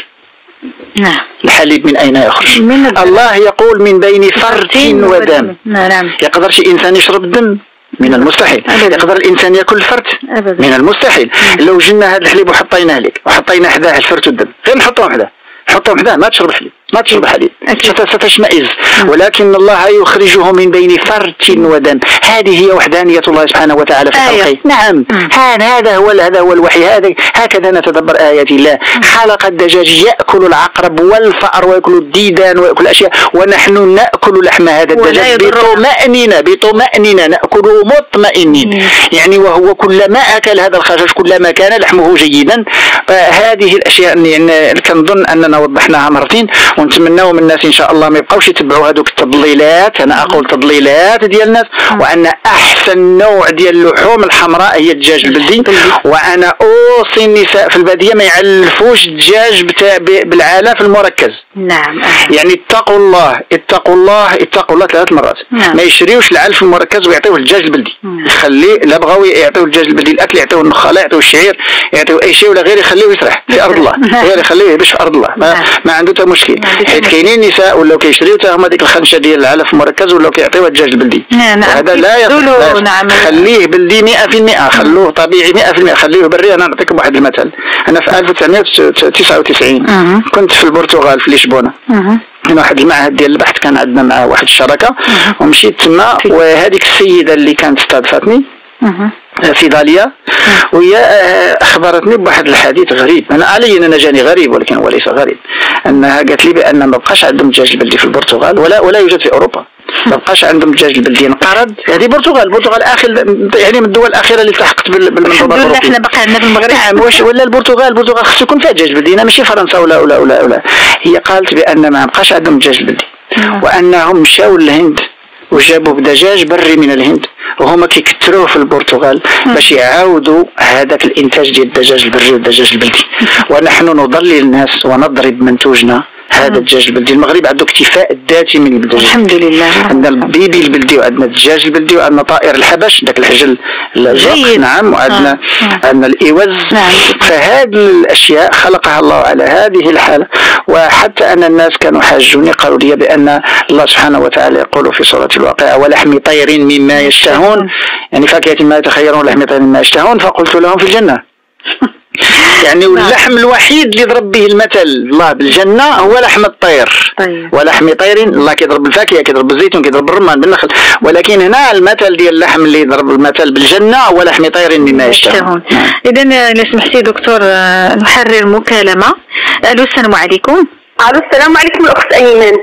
[SPEAKER 1] نعم
[SPEAKER 2] الحليب من أين يخرج؟ من الله يقول من بين فرث ودم.
[SPEAKER 1] نعم.
[SPEAKER 2] يقدر شي إنسان يشرب الدم؟ من المستحيل. أبداً. يقدر الانسان ياكل الفرد؟ أبداً. من المستحيل. مم. لو جبنا هذا الحليب وحطيناه لك وحطينا حداه الفرد والدم، غير نحطوهم حداه حطهم حداه ما تشرب الحليب ما تشرب الحليب ستشمئز، ولكن الله يخرجه من بين فرث ودم. هذه هي وحدانية الله سبحانه وتعالى في خلقه. نعم هذا هو هذا هو الوحي، هذا هكذا نتدبر آيات الله. خلق الدجاج يأكل العقرب والفأر ويأكل الديدان ويأكل الأشياء، ونحن نأكل لحم هذا الدجاج بطمأنينة بطمأنينة نأكله مطمئنين. يعني وهو كلما أكل هذا الخشاش كلما كان لحمه جيدا. هذه الأشياء يعني كنظن أننا وضحناها مرتين، ونتمناو من الناس ان شاء الله ما يبقاوش يتبعوا هذوك التضليلات. انا اقول تضليلات ديال الناس، وان احسن نوع ديال اللحوم الحمراء هي الدجاج البلدي. وانا اوصي النساء في الباديه ما يعلفوش الدجاج بتاع بالعلاف المركز.
[SPEAKER 1] نعم.
[SPEAKER 2] يعني اتقوا الله اتقوا الله اتقوا الله ثلاث مرات. نعم. ما يشريوش العلف المركز ويعطيوه الدجاج البلدي. يخليه لا بغاو يعطيوه الدجاج البلدي الاكل، يعطيوه النخاله، يعطيوه الشعير، يعطيوه اي شيء، ولا غير يخليه يسرح في ارض الله، غير يخليه يعيش في ارض الله، ما, ما عنده حتى مشكل. حيت كاينين نساء ولاو كيشريو حتى هما ديك الخنشه ديال العلف المركز ولاو كيعطيوها الدجاج البلدي.
[SPEAKER 1] نعم.
[SPEAKER 2] هذا لا يصح. نعم. خليه بلدي مئة بالمئة، خلوه طبيعي مئة بالمئة، خليه بري. انا نعطيكم واحد المثل. انا في ألف وتسعمائة وتسعة وتسعين أه. كنت في البرتغال في لشبونه. أه. من واحد المعهد ديال البحث كان عندنا مع واحد الشراكه. أه. ومشيت تما، وهذيك السيده اللي كانت استضافتني أه. في داليا، وهي اخبرتني بواحد الحديث غريب. انا علي انا جاني غريب ولكن هو ليس غريب. انها قالت لي بان ما بقاش عندهم الدجاج البلدي في البرتغال، ولا ولا يوجد في اوروبا. ما بقاش عندهم الدجاج البلدي، انقرض. هذه البرتغال البرتغال اخر يعني من الدول الاخيره اللي التحقت بالمنظومه الاوروبيه.
[SPEAKER 1] احنا بقى عندنا في المغرب.
[SPEAKER 2] نعم. واش ولا البرتغال البرتغال خصو يكون فيها دجاج بلدي، ماشي فرنسا ولا ولا ولا, ولا. هي قالت بان ما بقاش عندهم الدجاج البلدي، وانهم مشاو للهند وجابوا بدجاج بري من الهند وهما كيكثروه في البرتغال باش يعاودوا هذاك الانتاج ديال الدجاج البري والدجاج البلدي. ونحن نضلل الناس ونضرب منتوجنا هذا الدجاج البلدي. المغرب عنده اكتفاء ذاتي من الدجاج
[SPEAKER 1] الحمد لله.
[SPEAKER 2] عندنا البيبي البلدي وعندنا الدجاج البلدي وعندنا طائر الحبش داك الحجل الجيد نعم وعندنا آه. عندنا الايوز نعم. فهذه الاشياء خلقها الله على هذه الحاله. وحتى ان الناس كانوا حاجوني قالوا لي بان الله سبحانه وتعالى يقول في سوره الواقعه ولحم طير مما يشتهون يعني فاكهه ما يتخيرون لحم طير مما يشتهون فقلت لهم في الجنه. يعني واللحم الوحيد اللي ضرب به المثل الله بالجنة هو لحم الطير. طيب. ولحم طير الله كيضرب بالفاكهة كيضرب بالزيتون كيضرب بالرمان بالنخل ولكن هنا المثل ديال اللحم اللي يضرب المثل بالجنة هو لحم طير مما يشتهون.
[SPEAKER 1] إذا إذا سمحتي دكتور نحرر مكالمة. ألو السلام عليكم.
[SPEAKER 4] ألو السلام عليكم الأخت أيمن.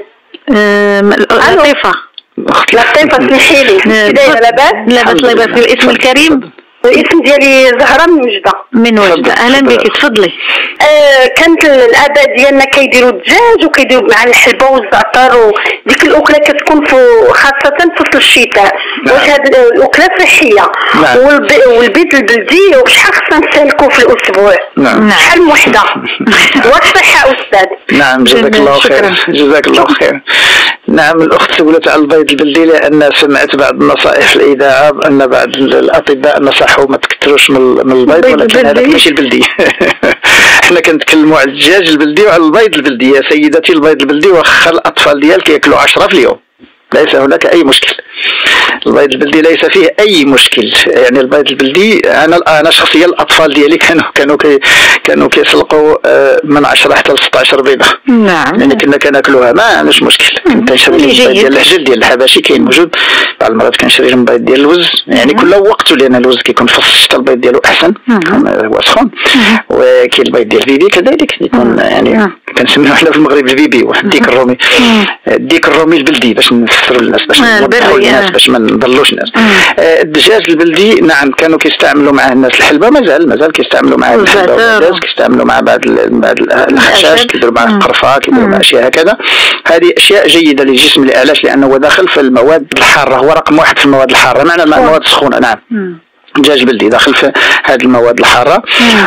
[SPEAKER 1] لطيفة.
[SPEAKER 4] لطيفة اسمحي لي. دايرة لاباس؟
[SPEAKER 1] لاباس الله يبارك فيك. الاسم الكريم؟
[SPEAKER 4] الاسم ديالي زهرة من وجدة.
[SPEAKER 1] من وجدة. اهلا بك تفضلي.
[SPEAKER 4] آه كانت الاباء ديالنا كيديروا الدجاج وكيديروا مع الحلبة والزعتر وديك الاكله كتكون في خاصة فصل الشتاء. نعم. واش هاد الاكله صحية؟ نعم. والبيض البلدي وشحال خصنا نسلكوا في الاسبوع؟
[SPEAKER 2] نعم.
[SPEAKER 4] شحال من وحدة؟ والصحة استاذ.
[SPEAKER 2] نعم جزاك الله خير. جزاك الله خير. نعم الاخت سولت على البيض البلدي لان سمعت بعض النصائح في الاذاعه ان بعض الاطباء نصحوا ما تكثروش من البيض ولكن هذا ماشي البلدي. احنا كنتكلموا على الدجاج البلدي وعلى البيض البلدي يا سيدتي. البيض البلدي واخا الاطفال ديالك ياكلوا عشرة في اليوم ليس هناك اي مشكل. البيض البلدي ليس فيه اي مشكل. يعني البيض البلدي انا انا شخصيا الاطفال ديالي كانوا كانوا كي كانوا كيسلقوا من عشرة حتى ل ستة عشر بيضه.
[SPEAKER 1] نعم.
[SPEAKER 2] يعني كنا كناكلوها ما عندناش مشكل. كنت نشري البيض ديال الحجل ديال الحبشي كاين موجود. بعض المرات كنشري البيض ديال اللوز يعني كل وقت لان اللوز كيكون في الشتاء البيض ديالو احسن هو سخون. وكاين البيض ديال البيبي كذلك يكون يعني كنسميوه حنا في المغرب البيبي واحد الديك الرومي. الديك الرومي البلدي باش نفسروا للناس باش نوضحوا للناس باش ما نضلوش الناس. آه الدجاج البلدي نعم كانوا كيستعملوا معاه الناس الحلبه مازال مازال كيستعملوا معاه الحلبه والدجاج كيستعملوا مع بعض بعض الخشاش كيديروا معاه القرفه كيديروا معاه اشياء هكذا. هذه اشياء جيده للجسم. علاش؟ لانه داخل في المواد الحاره هو رقم واحد في المواد الحاره معنى المواد السخونه. نعم الدجاج بلدي داخل في هذه المواد الحاره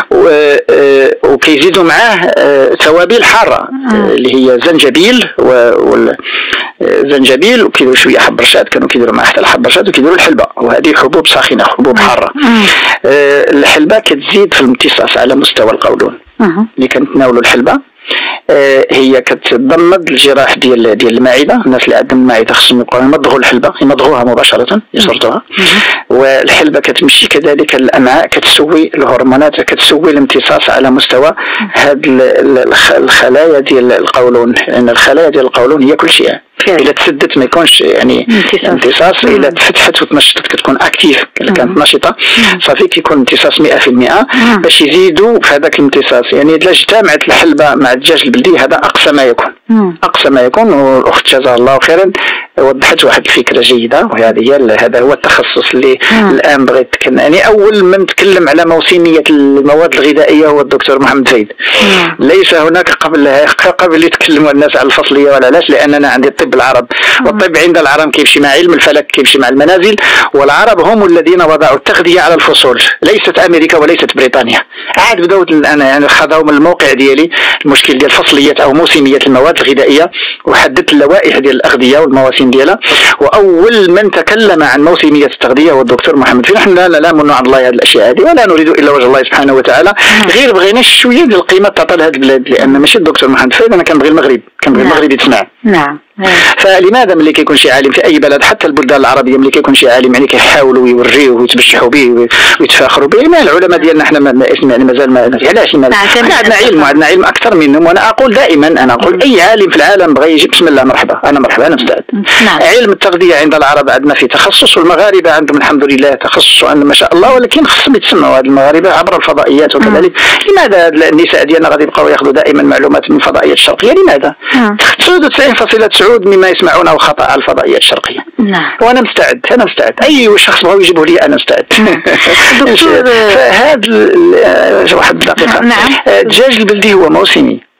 [SPEAKER 2] وكيزيدوا معاه توابل حاره اللي هي زنجبيل والزنجبيل وكيديروا شويه حبرشات كانوا كيديروا معاه حتى الحبرشات وكيديروا الحلبه وهذه حبوب ساخنه حبوب حاره. الحلبه كتزيد في الامتصاص على مستوى القولون. اللي كنتناولوا الحلبه هي كتضمد الجراح ديال ديال المعده. الناس اللي عندهم المعده خصهم يبقاو يمضغوا الحلبه يمضغوها مباشره يسرطوها. والحلبه كتمشي كذلك الامعاء كتسوي الهرمونات كتسوي الامتصاص على مستوى هاد الخلايا ديال القولون لان الخلايا ديال القولون هي كل شيء. إلا تسدت ما يكونش يعني امتصاص. إلا تفتحت وتنشطت كتكون اكتيف كانت نشطه صافي كيكون امتصاص مئة في المئة باش يزيدوا في هذاك الامتصاص. يعني إذا اجتمعت الحلبه مع الدجاج البلدي هذا اقصى ما يكون. اقصى ما يكون. والاخت جزاها الله خيرا وضحت واحد الفكره جيده وهذه هي هذا هو التخصص اللي مم. الان بغيت يعني اول من تكلم على موسميه المواد الغذائيه هو الدكتور محمد فايد. مم. ليس هناك قبل قبل يتكلموا الناس على الفصليه ولا علاش لاننا عندي الطب العرب. مم. والطب عند العرب كيمشي مع علم الفلك كيمشي مع المنازل والعرب هم الذين وضعوا التغذيه على الفصول ليست امريكا وليست بريطانيا. عاد بداو انا يعني خذوا من الموقع ديالي المشكل ديال فصليه او موسميه المواد الغذائيه وحددت اللوائح ديال الاغذيه والمواسم ديالها. واول من تكلم عن موسميه التغذيه هو الدكتور محمد فايد. نحن لا لا نمنع الله هذه الاشياء هذه ولا نريد الا وجه الله سبحانه وتعالى. غير بغينا شويه ديال القيمه تعطى لهذه البلاد لان ماشي الدكتور محمد فايد انا كنبغي المغرب كنبغي المغرب يتسمع.
[SPEAKER 1] نعم.
[SPEAKER 2] فلماذا ملي كيكون شي عالم في اي بلد حتى البلدان العربيه ملي كيكون شي عالم يعني كيحاولوا يوريوه ويتبجحوا به ويتفاخروا به. ما العلماء ديالنا حنا يعني مازال ما علاش ما عندنا علم وعندنا علم اكثر منهم. وانا اقول دائما انا اقول اي عالم في العالم بغى يجي بسم الله مرحبا انا مرحبا انا مستعد. نعم. علم التغذيه عند العرب عندنا في تخصص والمغاربه عندهم الحمد لله تخصص وعندهم ما شاء الله ولكن خصهم يتسمعوا هاد المغاربه عبر الفضائيات وكذلك. لماذا النساء ديالنا غادي يبقاو ياخذوا دائما معلومات من الفضائيات الشرقيه؟ لماذا؟ تسعود وتسعين فاصلة تسعود مما يسمعونه خطا على الفضائيات الشرقيه. نعم. وانا مستعد انا مستعد اي شخص بغاو يجيبوه لي انا مستعد. فهذا واحد الدقيقه. نعم. الدجاج البلدي هو موسمي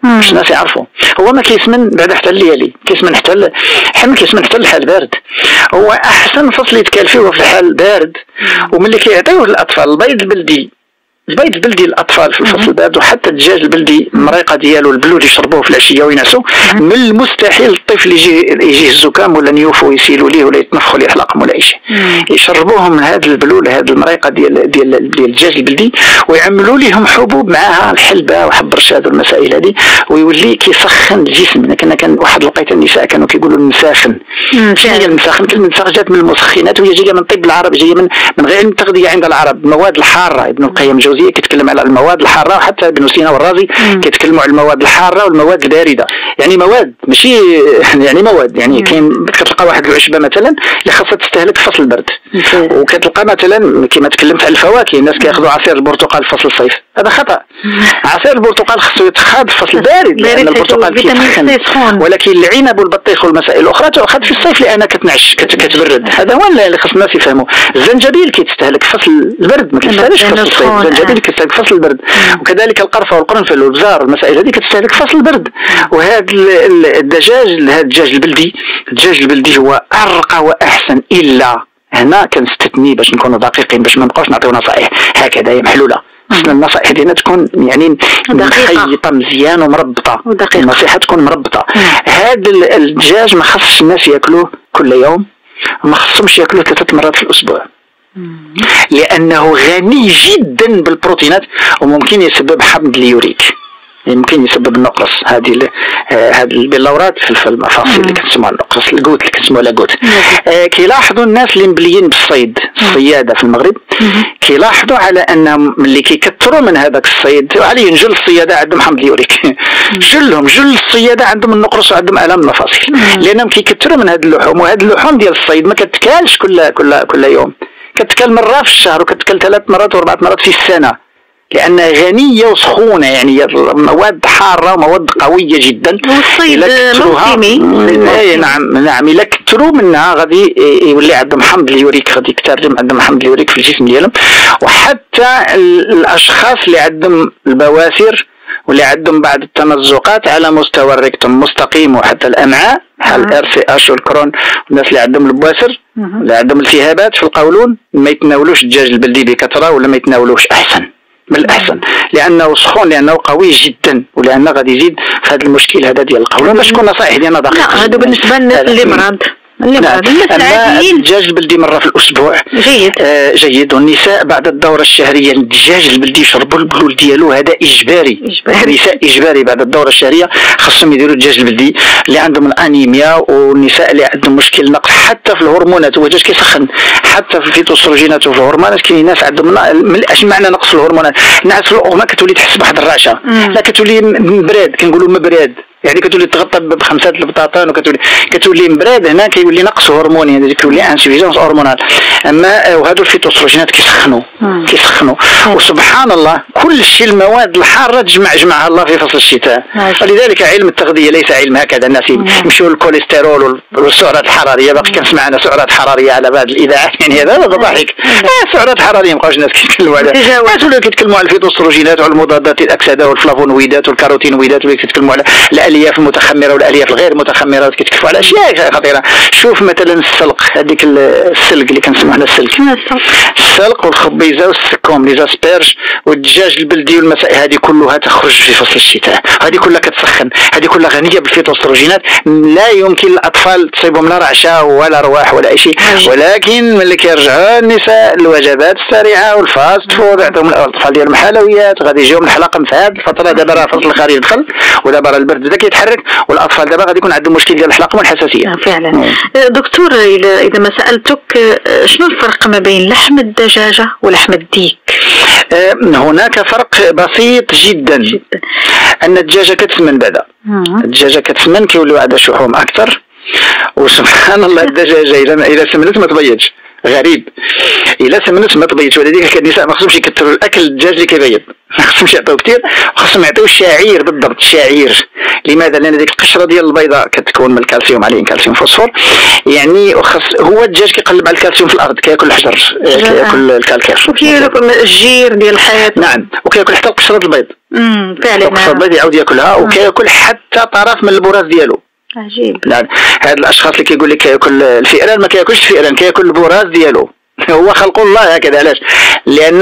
[SPEAKER 2] باش الناس يعرفوا. هو ما كيسمن بعد حتى الليالي، كيسمن حتى حنا كيسمن حتى الحال بارد. هو احسن فصل يتكال فيه هو في الحال بارد، وملي كيعطيوه للاطفال البيض البلدي، البيض البلدي للاطفال في الفصل البارد، وحتى الدجاج البلدي المريقه ديالو البلود يشربوه في العشيه وينعسوا. من المستحيل الطفل يجي يجيه الزكام ولا نيوفو يسيلوا ليه ولا يتنفخوا ليه حلقهم ولا اي شيء، يشربوهم من هذا البلول هذه المريقه ديال ديال ديال الدجاج البلدي، ويعملوا لهم حبوب معها الحلبه وحب الرشاد والمسائل هذه، ويولي كيسخن الجسم. كنا كان واحد لقيت النساء كانوا كيقولوا المساخن. شنو هي المساخن؟ كلمه مساخن جات من المسخنات، وهي جايه من طب العرب، جايه من من غير التغذيه عند العرب. المواد الحاره، ابن القيم الجوزيه كيتكلم على المواد الحاره، وحتى ابن سينا والرازي كيتكلموا على المواد الحاره والمواد البارده. يعني مواد ماشي يعني مواد، يعني كاين كتلقى واحد العشبه مثلا اللي خاصها تستهلك في فصل البرد، وكتلقى مثلا كما تكلمت على الفواكه، الناس كياخذوا عصير البرتقال في فصل الصيف، هذا خطا. عصير البرتقال خصو يتخاذ في فصل البارد لان البرتقال كيسخن، ولكن العنب والبطيخ والمسائل الاخرى تؤخذ في الصيف لانها كتنعش كتبرد. هذا هو اللي خص الناس يفهموا. الزنجبيل كيتستهلك في فصل البرد، ما كيتستهلكش في فصل الصيف. الزنجبيل كيتستهلك في فصل البرد، وكذلك القرفه والقرنفل والبزار والمسائل هذه كتستهلك في فصل البرد. وهذا الدجاج، هذا الدجاج البلدي، الدجاج البلدي هو ارقى واحسن، الا هنا كنستثني باش نكونوا دقيقين، باش ما نبقاوش نعطيو نصائح هكذا هي محلوله. خصنا النصائح ديالنا تكون يعني مخيطه مزيان ومربطه، النصيحه تكون مربطه. هذا الدجاج ما خصش الناس ياكلوه كل يوم، ما خصهمش ياكلوه ثلاث مرات في الاسبوع، لانه غني جدا بالبروتينات، وممكن يسبب حمض اليوريك، يمكن يسبب النقرس. هذه هذه البلورات في المفاصل اللي كنسموها النقرس، القوت اللي كنسموها لاقوت. آه كيلاحظوا الناس اللي مبليين بالصيد، الصياده في المغرب، كيلاحظوا على انهم ملي كيكثروا من هذاك الصيد، عليه جل الصياده عندهم حمض اليوريك جلهم جل الصياده عندهم النقرس وعندهم الام المفاصل، لانهم كيكثروا من هذه اللحوم. وهذه اللحوم ديال الصيد ما كتكالش كل كل كل يوم، كتكال مره في الشهر، وكتكال ثلاث مرات واربع مرات في السنه، لأنها غنية وسخونة، يعني مواد حارة ومواد قوية جدا.
[SPEAKER 1] والصيد موسمي.
[SPEAKER 2] نعم نعم، إلا كثروا منها غادي يولي عندهم حمض اليوريك، غادي يترجم عندهم حمض اليوريك في الجسم ديالهم. وحتى الأشخاص اللي عندهم البواسير واللي عندهم بعض التمزقات على مستوى الريكتوم مستقيم، وحتى الأمعاء بحال الار سي اش والكرون، والناس اللي عندهم البواسر اللي عندهم التهابات في القولون، ما يتناولوش الدجاج البلدي بكثرة، ولا ما يتناولوش أحسن من الأحسن، لأنه سخون، لأنه قوي جدا، ولأنه غادي يزيد في هذا المشكل هذا ديال القولون. باش تكون نصائح ديالنا دقيقة.
[SPEAKER 1] لا هذا بالنسبة للناس اللي مرض اللي مرض الناس العاديين.
[SPEAKER 2] الدجاج البلدي مرة في الأسبوع
[SPEAKER 1] جيد.
[SPEAKER 2] آه جيد. والنساء بعد الدورة الشهرية الدجاج البلدي يشربوا البلول ديالو، هذا إجباري. النساء إجباري بعد الدورة الشهرية خاصهم يديروا الدجاج البلدي، اللي عندهم الأنيميا والنساء اللي عندهم مشكل نقص حتى في الهرمونات. هو دجاج كيسخن حتى في الفيتوستروجينات وفي الهرمونات. كاين ناس عندهم اش معنى نقص في الهرمونات؟ نعس في الأغمة كتولي تحس بواحد الرعشة، لا كتولي مبراد، كنقولوا مبراد، يعني كتولي تغطى بخمسة البطاطان وكتولي كتولي مبراد. هنا كيولي نقص هرموني، يعني كيولي انسفيجانس هرمونال. اما وهادو الفيتوستروجينات كيسخنوا كيسخنوا وسبحان الله كل شيء المواد الحاره تجمع جمعها الله في فصل الشتاء. ولذلك علم التغذيه ليس علم هكذا الناس يمشوا الكوليسترول والسعرات الحراريه. باقي كنسمع انا سعرات حراريه على بعض الاذاعات، يعني هذا هذا ضحك. سعرات حراريه مابقاوش الناس كيتكلموا عليها، تولوا كيتكلموا على الفيتوستروجينات وعلى المضادات الاكسده والفلافونويدات والكاروتينويدات، ولا كيتكلموا على الالياف المتخمره والالياف الغير متخمره، كيتكلموا على اشياء خطيره. شوف مثلا السلق، هذيك السلق اللي كنسموه حنا السلق، السلق والخبيزه والسكوم لي زاسبيرج والدجاج البلدي والمسائل هذه كلها تخرج في فصل الشتاء. هذه كلها كتسخن، هذه كلها غنيه بالفيتوستروجينات، لا يمكن الاطفال تصيبهم لا رعشه ولا رواح ولا اي شيء. ولكن ملي كيرجعوا النساء الوجبات السريعه والفاست فود، عندهم الاطفال ديالهم حلويات، غادي يجيهم الحلقه في هذه الفتره. دابا راه فصل الخريف دخل، ودابا البرد بدا كيتحرك، والاطفال دابا غادي يكون عندهم مشكل ديال الحلقه والحساسيه.
[SPEAKER 1] فعلا. مم. دكتور اذا ما سالتك شنو الفرق ما بين لحم الدجاجه ولحم الديك؟
[SPEAKER 2] هناك فرق بسيط جدا, جداً. ان الدجاجه كتسمن بعدا، الدجاجه كتسمن كيوليو عندها شحوم اكثر، وسبحان الله الدجاجه اذا اذا سمنت ما تبيضش، غريب. الا سمنت ما تبيضش، ولذلك النساء ما خصهمش يكثروا الاكل الدجاج اللي كيبيض، ما خصهمش يعطيو كثير، خصهم يعطيو الشعير بالضبط، الشعير. لماذا؟ لان ديك القشره ديال البيضه كتكون من الكالسيوم، عليه كالسيوم فوسفور، يعني خص هو الدجاج كيقلب على الكالسيوم في الارض، كياكل الحجر، كياكل الكالكير،
[SPEAKER 1] وكياكل الجير ديال الحياه.
[SPEAKER 2] نعم، وكياكل حتى قشره البيض.
[SPEAKER 1] امم فعلا
[SPEAKER 2] قشره البيض يعاود ياكلها، وكياكل حتى طرف من البراز ديالو.
[SPEAKER 1] عجيب.
[SPEAKER 2] نعم، هاد الاشخاص اللي كيقول لك كياكل الفئران ما كياكلش الفئران، كياكل البراز ديالو. هو خلق الله هكذا. علاش؟ لان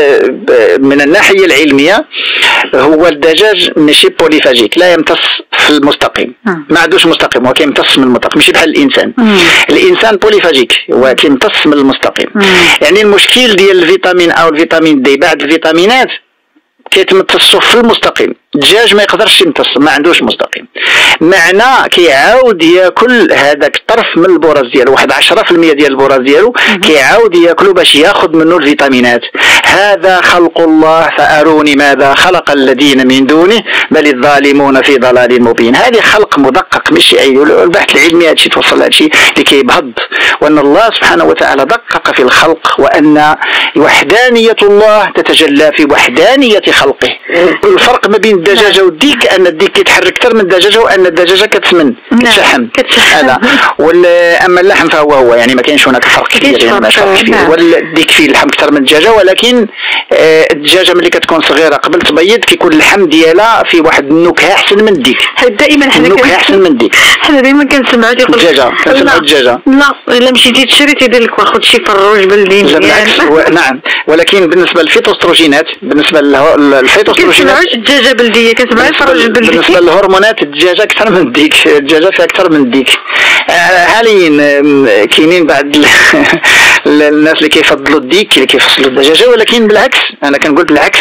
[SPEAKER 2] من الناحيه العلميه هو الدجاج ماشي بوليفاجيك، لا يمتص في المستقيم، ما عندوش مستقيم، هو كيمتص من المطلق، ماشي بحال الانسان. مم. الانسان بوليفاجيك، هو كيمتص من المستقيم. مم. يعني المشكل ديال الفيتامين او الفيتامين دي بعد الفيتامينات كيتمتصوا في المستقيم، الدجاج ما يقدرش يمتص، ما عندوش مستقيم، معنى كيعاود ياكل هذاك الطرف من البراز ديالو، واحد عشرة في المية ديال البراز ديالو كيعاود ياكلو باش ياخذ منه الفيتامينات. هذا خلق الله فاروني ماذا خلق الذين من دونه بل الظالمون في ضلال مبين. هذه خلق مدقق، ماشي اي البحث العلمي هادشي توصل لهادشي اللي كيبهض، وان الله سبحانه وتعالى دقق في الخلق، وان وحدانيه الله تتجلى في وحدانيه خلقه. الفرق ما بين الدجاجه والديك ان الديك كيتحرك اكثر من الدجاجه، وان الدجاجه كتسمن كتشحم هذا. اما اللحم فهو هو يعني ما كاينش هناك فرق كبير، يعني ما فرق كبير. والديك فيه اللحم اكثر من الدجاجه، ولكن آه الدجاجه ملي كتكون صغيره قبل تبيض كيكون اللحم ديالها في واحد النكهه احسن من الديك.
[SPEAKER 1] دائما حنا
[SPEAKER 2] النكهه احسن من الديك.
[SPEAKER 1] حنا دائما كنسمعوا تيقول
[SPEAKER 2] الدجاجه، كنسمعوا الدجاجه
[SPEAKER 1] لا الا مشيتي تشري تيدير لك واخد شي فروج بلدي مزيان.
[SPEAKER 2] نعم، ولكن بالنسبه للفيتوستروجينات، بالنسبه للفيتوستروجينات
[SPEAKER 1] الدجاجه بلديه كتبان الفرج البلدي.
[SPEAKER 2] بالنسبه للهرمونات الدجاجه اكثر من الديك، الدجاجه فيها اكثر من الديك. حاليا كاينين بعض الناس اللي كيفضلوا الديك اللي كيفصلوا الدجاجه، ولكن بالعكس انا كنقول بالعكس،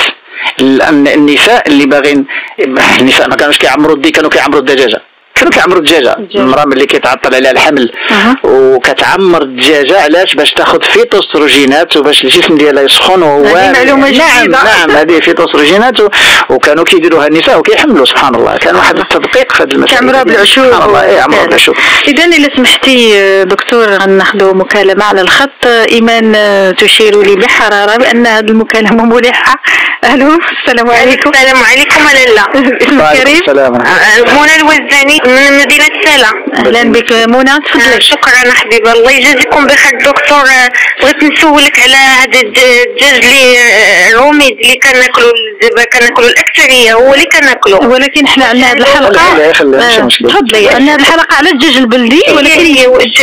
[SPEAKER 2] النساء اللي باغيين، النساء ما كانوش كيعمروا الديك، كانوا كيعمروا الدجاجه، كانوا كيعمروا الدجاجه. المراه ملي كيتعطل عليها الحمل أه. وكتعمر الدجاجه، علاش؟ باش تاخذ فيتوستروجينات وباش الجسم ديالها يسخن.
[SPEAKER 1] هذه معلومه
[SPEAKER 2] جديده. نعم نعم، هذه فيتوستروجينات، وكانوا كيديروها النساء وكيحملوا. سبحان الله، كان واحد التدقيق في هذه المساله.
[SPEAKER 1] كيعمروها بالعشور.
[SPEAKER 2] سبحان الله، اي عمروها بالعشور.
[SPEAKER 1] اذا الا سمحتي دكتور غناخذوا مكالمه على الخط. ايمان تشير لي بحراره بان هذه المكالمه ملحه. الو، السلام عليكم.
[SPEAKER 4] السلام عليكم لاله.
[SPEAKER 1] اسمك كريم؟
[SPEAKER 2] السلام.
[SPEAKER 4] منى الوزاني من مدينة سلا.
[SPEAKER 1] اهلا بك منى، تفضلي.
[SPEAKER 4] شكرا حبيبه، الله يجازيكم بخير. دكتور بغيت نسولك على هذا الدجاج اللي الروميد اللي كناكلوا دابا، كناكلوا الاكثريه هو اللي كناكلوا،
[SPEAKER 1] ولكن حنا عندنا هذه الحلقه. تفضلي، عندنا هذه الحلقه على الدجاج البلدي، ولكن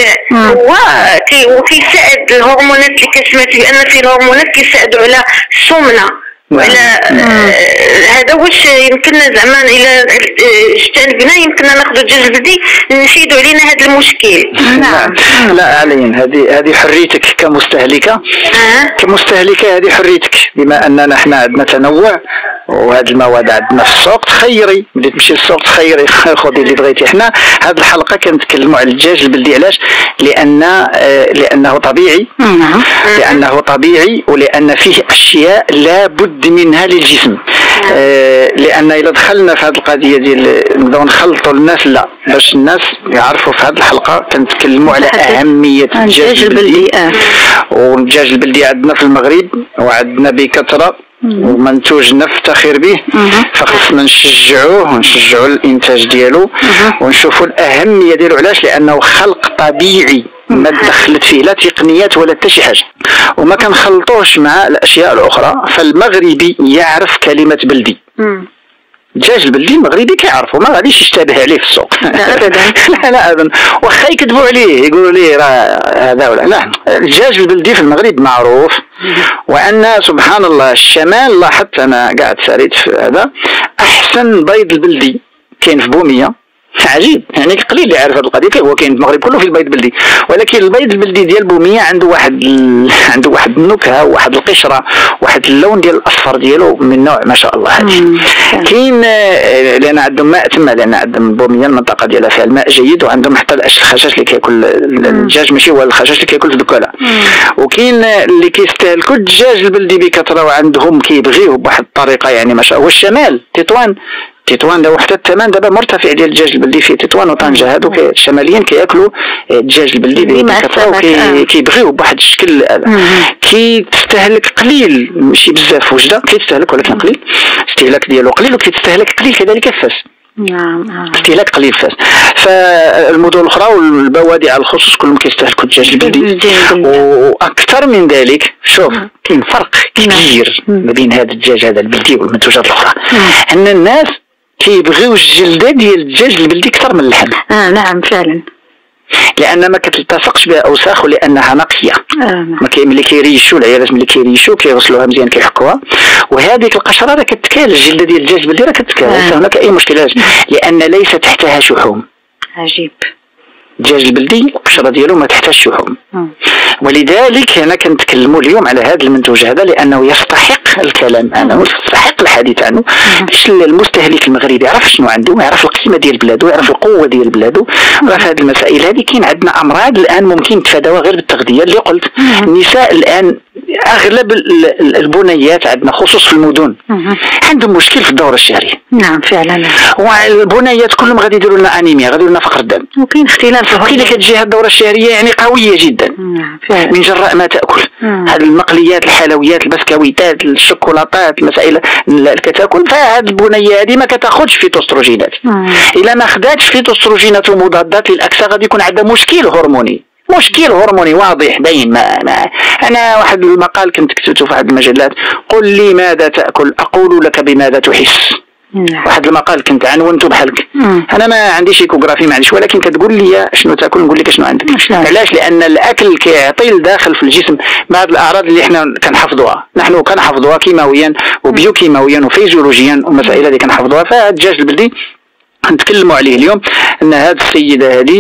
[SPEAKER 4] هو وكيساعد الهرمونات اللي كسمعت بان فيه الهرمونات كيساعدوا على السمنه. وعلى هذا واش يمكننا زعما الى اجتنبنا يمكننا ناخذ الدجاج البلدي نفيدوا علينا هذا المشكل؟
[SPEAKER 2] نعم. لا علين، هذه هذه حريتك كمستهلكه. أه؟ كمستهلكه هذه حريتك، بما اننا احنا عندنا تنوع، وهذه المواد عندنا في السوق، تخيري ملي تمشي للسوق تخيري خذي اللي بغيتي. احنا هذه الحلقه كنتكلموا على الدجاج البلدي. علاش؟ لان آه لانه طبيعي. لانه طبيعي، ولان فيه اشياء لا بد منها للجسم. آه لان اذا دخلنا في هذه القضيه ديال نبداو نخلطوا الناس، لا، باش الناس يعرفوا في هذه الحلقه كنتكلموا على اهميه الدجاج البلدي. آه. والدجاج البلدي عندنا في المغرب وعندنا بكثره، ومنتوج نفتخر به، فخصنا نشجعوه ونشجعوا الانتاج ديالو ونشوفوا الاهميه ديالو. علاش؟ لانه خلق طبيعي، ما دخلت فيه لا تقنيات ولا حتى شي حاجه، وما كنخلطوش مع الاشياء الاخرى. فالمغربي يعرف كلمه بلدي. الدجاج البلدي المغربي كيعرفوا، ما غاديش يشتبه عليه في السوق.
[SPEAKER 1] لا ابدا.
[SPEAKER 2] لا لا ابدا، واخا يكذبوا عليه يقولوا ليه راه هذا ولا لا. الدجاج البلدي في المغرب معروف، وان سبحان الله الشمال لاحظت انا قاعد ساريت في هذا، احسن بيض البلدي كاين في بوميه. عجيب، يعني قليل اللي يعرف هذه القضيه. هو كاين في المغرب كله في البيض البلدي، ولكن البيض البلدي ديال بوميه عنده واحد ال... عنده واحد النكهه، واحد القشره، واحد اللون ديال الاصفر ديالو من نوع ما شاء الله. هذه كاين لان عندهم ماء تما، لان عندهم بوميه المنطقه ديالها فيها الماء جيد، وعندهم حتى الخشاش اللي كياكل الدجاج، ماشي هو الخشاش اللي كياكل في الدكاله. وكاين اللي كيستهلكوا الدجاج البلدي بكثره، وعندهم كيبغيوه بواحد الطريقه يعني ما شاء الله. والشمال تطوان تطوان دابا حتى الثمن دابا مرتفع ديال الدجاج البلدي في تطوان وطنجة، هادو الشماليين كياكلوا الدجاج البلدي بكثره وكيبغيوه بواحد الشكل. كيتستهلك قليل ماشي بزاف في وجده، كيتستهلك ولكن قليل، الاستهلاك ديالو قليل وكيتستهلك قليل كذلك الفاس.
[SPEAKER 1] نعم
[SPEAKER 2] استهلاك قليل فاس. فالمدن الاخرى والبوادي على الخصوص كلهم كيستهلكوا الدجاج البلدي. واكثر من ذلك شوف كاين فرق كبير ما بين هذا الدجاج هذا البلدي والمنتوجات الاخرى، ان الناس كيبغيو الجلده ديال الدجاج البلدي اكثر من اللحم.
[SPEAKER 1] اه نعم فعلا،
[SPEAKER 2] لان ما كتلتصقش بها اوساخ ولانها نقيه.
[SPEAKER 1] آه.
[SPEAKER 2] ما كي ملي كيريشوا العيالات ملي كيريشوا كيغسلوها مزيان كيحكوها، وهذيك القشره راه كتكال، الجلده ديال الدجاج البلدي راه كتكال، ليس هناك اي مشكله لان ليس تحتها شحوم.
[SPEAKER 1] عجيب.
[SPEAKER 2] الدجاج البلدي القشره ديالو ما تحتاش شحوم، ولذلك هنا كنتكلموا اليوم على هذا المنتوج هذا لانه يستحق الكلام عنه، يستحق الحديث عنه، باش المستهلك المغربي يعرف شنو عنده، يعرف القيمه ديال بلاده، يعرف القوه ديال بلاده. وفي هذه المسائل هذه كاين عندنا امراض الان ممكن نتفاداوها غير بالتغذيه اللي قلت. النساء الان اغلب البنيات عندنا خصوص في المدن عندهم مشكل في الدوره الشهريه.
[SPEAKER 1] نعم فعلا،
[SPEAKER 2] والبنيات كلهم غادي يديروا لنا انيميا، غادي يديروا لنا فقر الدم،
[SPEAKER 1] وكاين اختلاف في
[SPEAKER 2] كاين اللي كتجي هذه الدوره الشهريه يعني قويه جدا من جراء ما تاكل. هذه المقليات، الحلويات، البسكويتات، الشوكولاتات، المسائل اللي كتاكل، فهذه البنيه هذه ما كتاخذش فيتوستروجينات. الا ما خداتش فيتوستروجينات ومضادات للاكسده غادي يكون عندها مشكل هرموني، مشكل هرموني واضح باين. ما, ما انا واحد المقال كنت كتبته في واحد المجلات، قل لي ماذا تاكل اقول لك بماذا تحس. مم. واحد المقال كنت عنونته بحالك. انا ما عنديش ايكوغرافي معليش، ولكن كتقول لي شنو تاكل نقول لك شنو عندك. علاش؟ لان الاكل كيعطي لداخل في الجسم بعض الاعراض اللي احنا كنحفظوها، نحن كنحفظوها كيماويا وبيوكيماويا وفيزيولوجيا والمسائل هذه كنحفظوها. فالدجاج البلدي نتكلموا عليه اليوم، ان هذه السيده هذه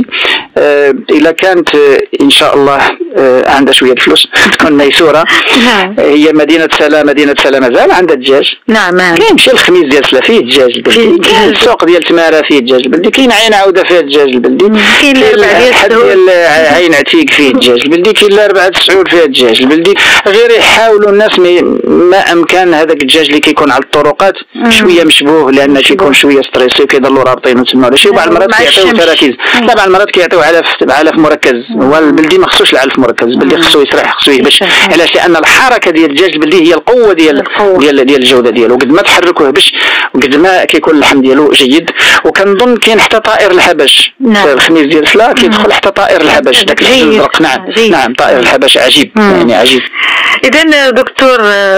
[SPEAKER 2] آه اذا كانت آه ان شاء الله آه عندها شويه فلوس تكون ميسوره.
[SPEAKER 1] نعم.
[SPEAKER 2] هي مدينه سلام، مدينه سلام مازال عندها الدجاج.
[SPEAKER 1] نعم.
[SPEAKER 2] كاين شي الخميس ديال سلا فيه الدجاج البلدي، كاين السوق ديال تماره فيه الدجاج البلدي، كاين عين عوده فيه الدجاج البلدي، كاين الحد ديال عين عتيق فيه الدجاج البلدي، كاين الاربعه تسعود فيه الدجاج البلدي. غير يحاولوا الناس ما امكن هذاك الدجاج اللي كيكون على الطرقات شويه مشبوه، لان كيكون شويه ستريسي وكيضلوا رابطين تما ولا شي. وبعض المرات كيعطيو تراكيز، لا بعض المرات كيعطيو علف علف مركز، والبلدي ما خصوش العلف مركز، البلدي خصو يسرح، خصو يهبش. علاش؟ لان الحركه ديال الدجاج البلدي هي القوه ديال ديال ديال الجوده ديالو، قد ما تحركوه باش وقد ما كيكون اللحم ديالو جيد. وكنظن كاين حتى طائر الحبش في الخميس ديال سلا كيدخل حتى طائر الحبش داك الازرق. نعم نعم طائر الحبش عجيب يعني عجيب.
[SPEAKER 1] اذا دكتور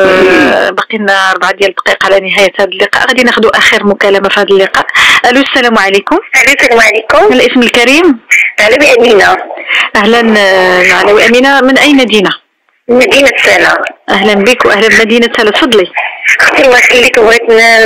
[SPEAKER 1] باقي لنا اربعه ديال الدقائق على نهايه هذا اللقاء، غادي ناخذوا اخر مكالمه في هذا اللقاء. الو السلام عليكم.
[SPEAKER 4] السلام عليكم.
[SPEAKER 1] الاسم الكريم؟
[SPEAKER 4] علوي أمينة.
[SPEAKER 1] اهلا علوي أمينة، من اي مدينه؟
[SPEAKER 4] مدينه سلا.
[SPEAKER 1] اهلا بك واهلا بمدينه سلا، تفضلي.
[SPEAKER 4] اختي الله يخليك، بغيت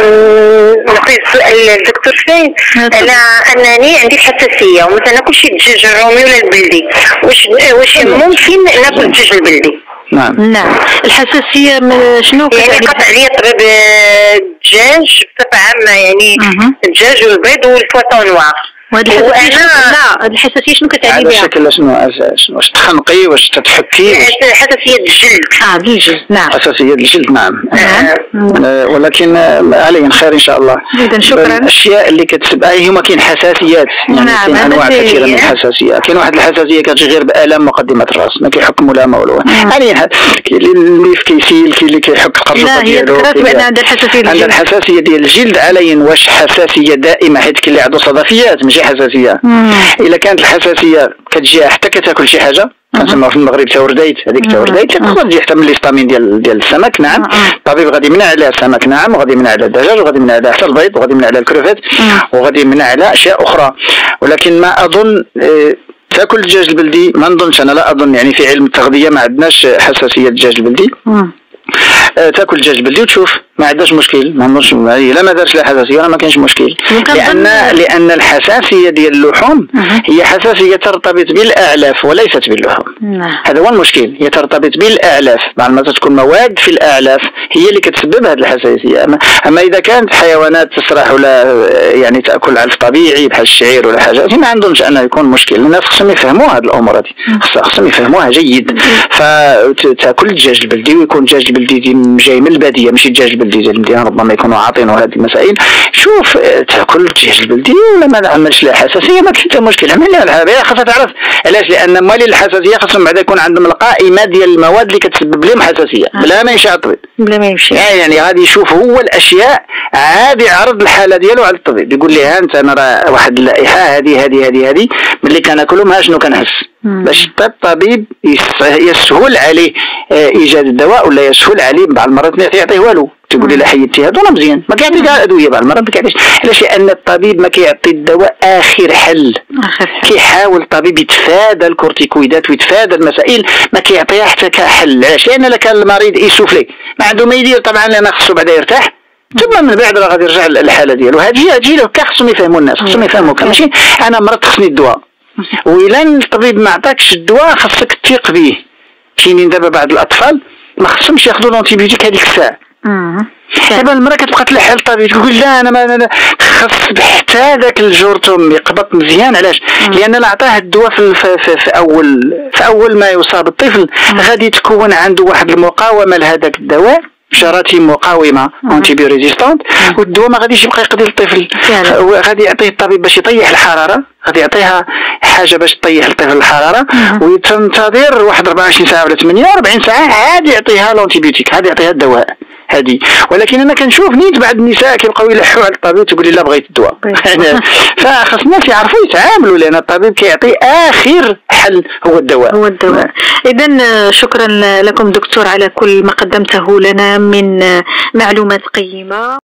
[SPEAKER 4] نعطي السؤال للدكتور فين. انا انني عندي حساسيه وما تناكلش الدجاج الرومي ولا البلدي، واش واش ممكن ناكل الدجاج البلدي؟
[SPEAKER 2] نعم
[SPEAKER 1] نعم. الحساسيه شنو؟
[SPEAKER 4] يعني قطع لي طريب الدجاج بصفه عامه، يعني الدجاج والبيض والبوطون نوار.
[SPEAKER 1] وهذه الحساسيه لا الحساسيه شنو كتعني بها؟
[SPEAKER 2] هذا شكل شنو واش تخنقي واش تتحكي؟
[SPEAKER 4] حساسيه الجلد.
[SPEAKER 1] اه الجلد. نعم
[SPEAKER 2] حساسيه الجلد. نعم آه. ولكن علي خير ان شاء الله.
[SPEAKER 1] اذا شكرا.
[SPEAKER 2] الاشياء اللي كتسبب اي هما كاين حساسيات، يعني
[SPEAKER 1] نعم.
[SPEAKER 2] كاين انواع كثيره من الحساسيه. كاين واحد الحساسيه كتجي غير بالام مقدمه الراس، ما كيحك ولا ما والو. يعني كاين اللي كيسيل، كاين اللي كيحك القرصه ديالو.
[SPEAKER 1] لا هي بان عندها الحساسيه
[SPEAKER 2] عندها الحساسيه ديال الجلد. علي واش حساسيه دائمه حيت كاين اللي عنده صدفيات ماشي حساسيه. الا كانت الحساسيه كتجي حتى كتاكل شي حاجه، كنسموها في المغرب تاورديت، هذيك تاورديت تقدر تجي حتى من الهستامين ديال ديال السمك. نعم الطبيب غادي يمنع عليها السمك، نعم، وغادي يمنع عليها الدجاج، وغادي يمنع عليها حتى البيض، وغادي يمنع عليها الكروفيت، وغادي يمنع عليها اشياء اخرى. ولكن ما اظن اه تاكل الدجاج البلدي، ما نظنش، انا لا اظن، يعني في علم التغذيه ما عندناش حساسيه الدجاج البلدي. أه تاكل الدجاج بلدي وتشوف ما عندهاش مشكل، ما نظنش لا ما دارش لا حساسيه ولا ما كاينش مشكل. لان لان الحساسيه ديال اللحوم هي حساسيه ترتبط بالاعلاف وليست باللحوم. هذا هو المشكل، هي ترتبط بالاعلاف، بعض المرات تكون مواد في الاعلاف هي اللي كتسبب هذه الحساسيه. اما, أما اذا كانت حيوانات تسرح ولا يعني تاكل علف طبيعي بحال الشعير ولا حاجه، ما عندهمش انه يكون مشكل. الناس خصهم يفهموا هذه الامور هذه، خصهم يفهموها جيد. فتاكل الدجاج البلدي ويكون الدجاج البلدي جاي من الباديه، ماشي الدجاج البلدي الدجاج المدينة ربما يكونوا عاطين هذه المسائل. شوف تاكل الدجاج البلدي ولا ما تعملش له حساسيه ما كاين حتى مشكل. عمل لها الحساسيه خاصها تعرف علاش، لان موالي الحساسيه خاصهم بعدا يكون عندهم القائمه ديال المواد اللي كتسبب لهم حساسيه بلا ما يمشي على الطبيب،
[SPEAKER 1] بلا ما يمشي
[SPEAKER 2] يعني غادي يشوف هو الاشياء عادي يعرض الحاله ديالو على الطبيب، يقول لي ها انت انا راه واحد اللائحه هذه هذه هذه هذه ملي كناكلهم ها شنو كنحس، باش الطبيب يسهل عليه ايجاد الدواء ولا يسهل عليه بعض المرات ما يعطيه والو. تقول لي لا حيدتي هذا انا مزيان ما كيعطيك الادويه بعض المرات ما كيعطيش. علاش؟ لان الطبيب ما كيعطي الدواء اخر حل، كيحاول الطبيب يتفادى الكورتيكويدات ويتفادى المسائل ما كيعطيها حتى كحل. علاش؟ لان الا كان المريض يسوفلي ما عنده ما يدير طبعا لان خصو بعدا يرتاح ثم من بعد راه غادي يرجع للحاله ديالو. هذه هذه هكا خصهم يفهموا الناس، خصهم يفهموا ماشي انا مرض خصني الدواء وإلا الطبيب ما عطاكش الدواء خصك تثيق به. كاينين دابا بعض الاطفال ما خصهمش ياخذوا لونتيبيوتيك هذيك الساعه. دابا المراه كتبقى تلح الطبيب تقول لا انا ما خص حتى داك الجرثوم يقبط مزيان. علاش؟ لان لا عطاه الدواء في, في, في اول في اول ما يصاب الطفل غادي تكون عنده واحد المقاومه لهذاك الدواء، جراثيم مقاومه انتي بي ريزيستانت، والدواء ما غاديش يبقى يقضي الطفل. غادي يعطيه الطبيب باش يطيح الحراره، غادي يعطيها حاجه باش تطيح الطفل الحراره ويتنتظر واحد أربعة وعشرين ساعه ولا ثمانية وأربعين ساعه عاد يعطيها لونتيبيوتيك، عاد يعطيها الدواء هذه. ولكن انا كنشوف نيت بعض النساء كيبقاو يلحوا على الطبيب تقول لي لا بغيت الدواء. فخاص الناس يعرفوا يتعاملوا لان الطبيب كيعطي اخر حل هو الدواء
[SPEAKER 1] هو الدواء. اذا شكرا لكم دكتور على كل ما قدمته لنا من معلومات قيمه.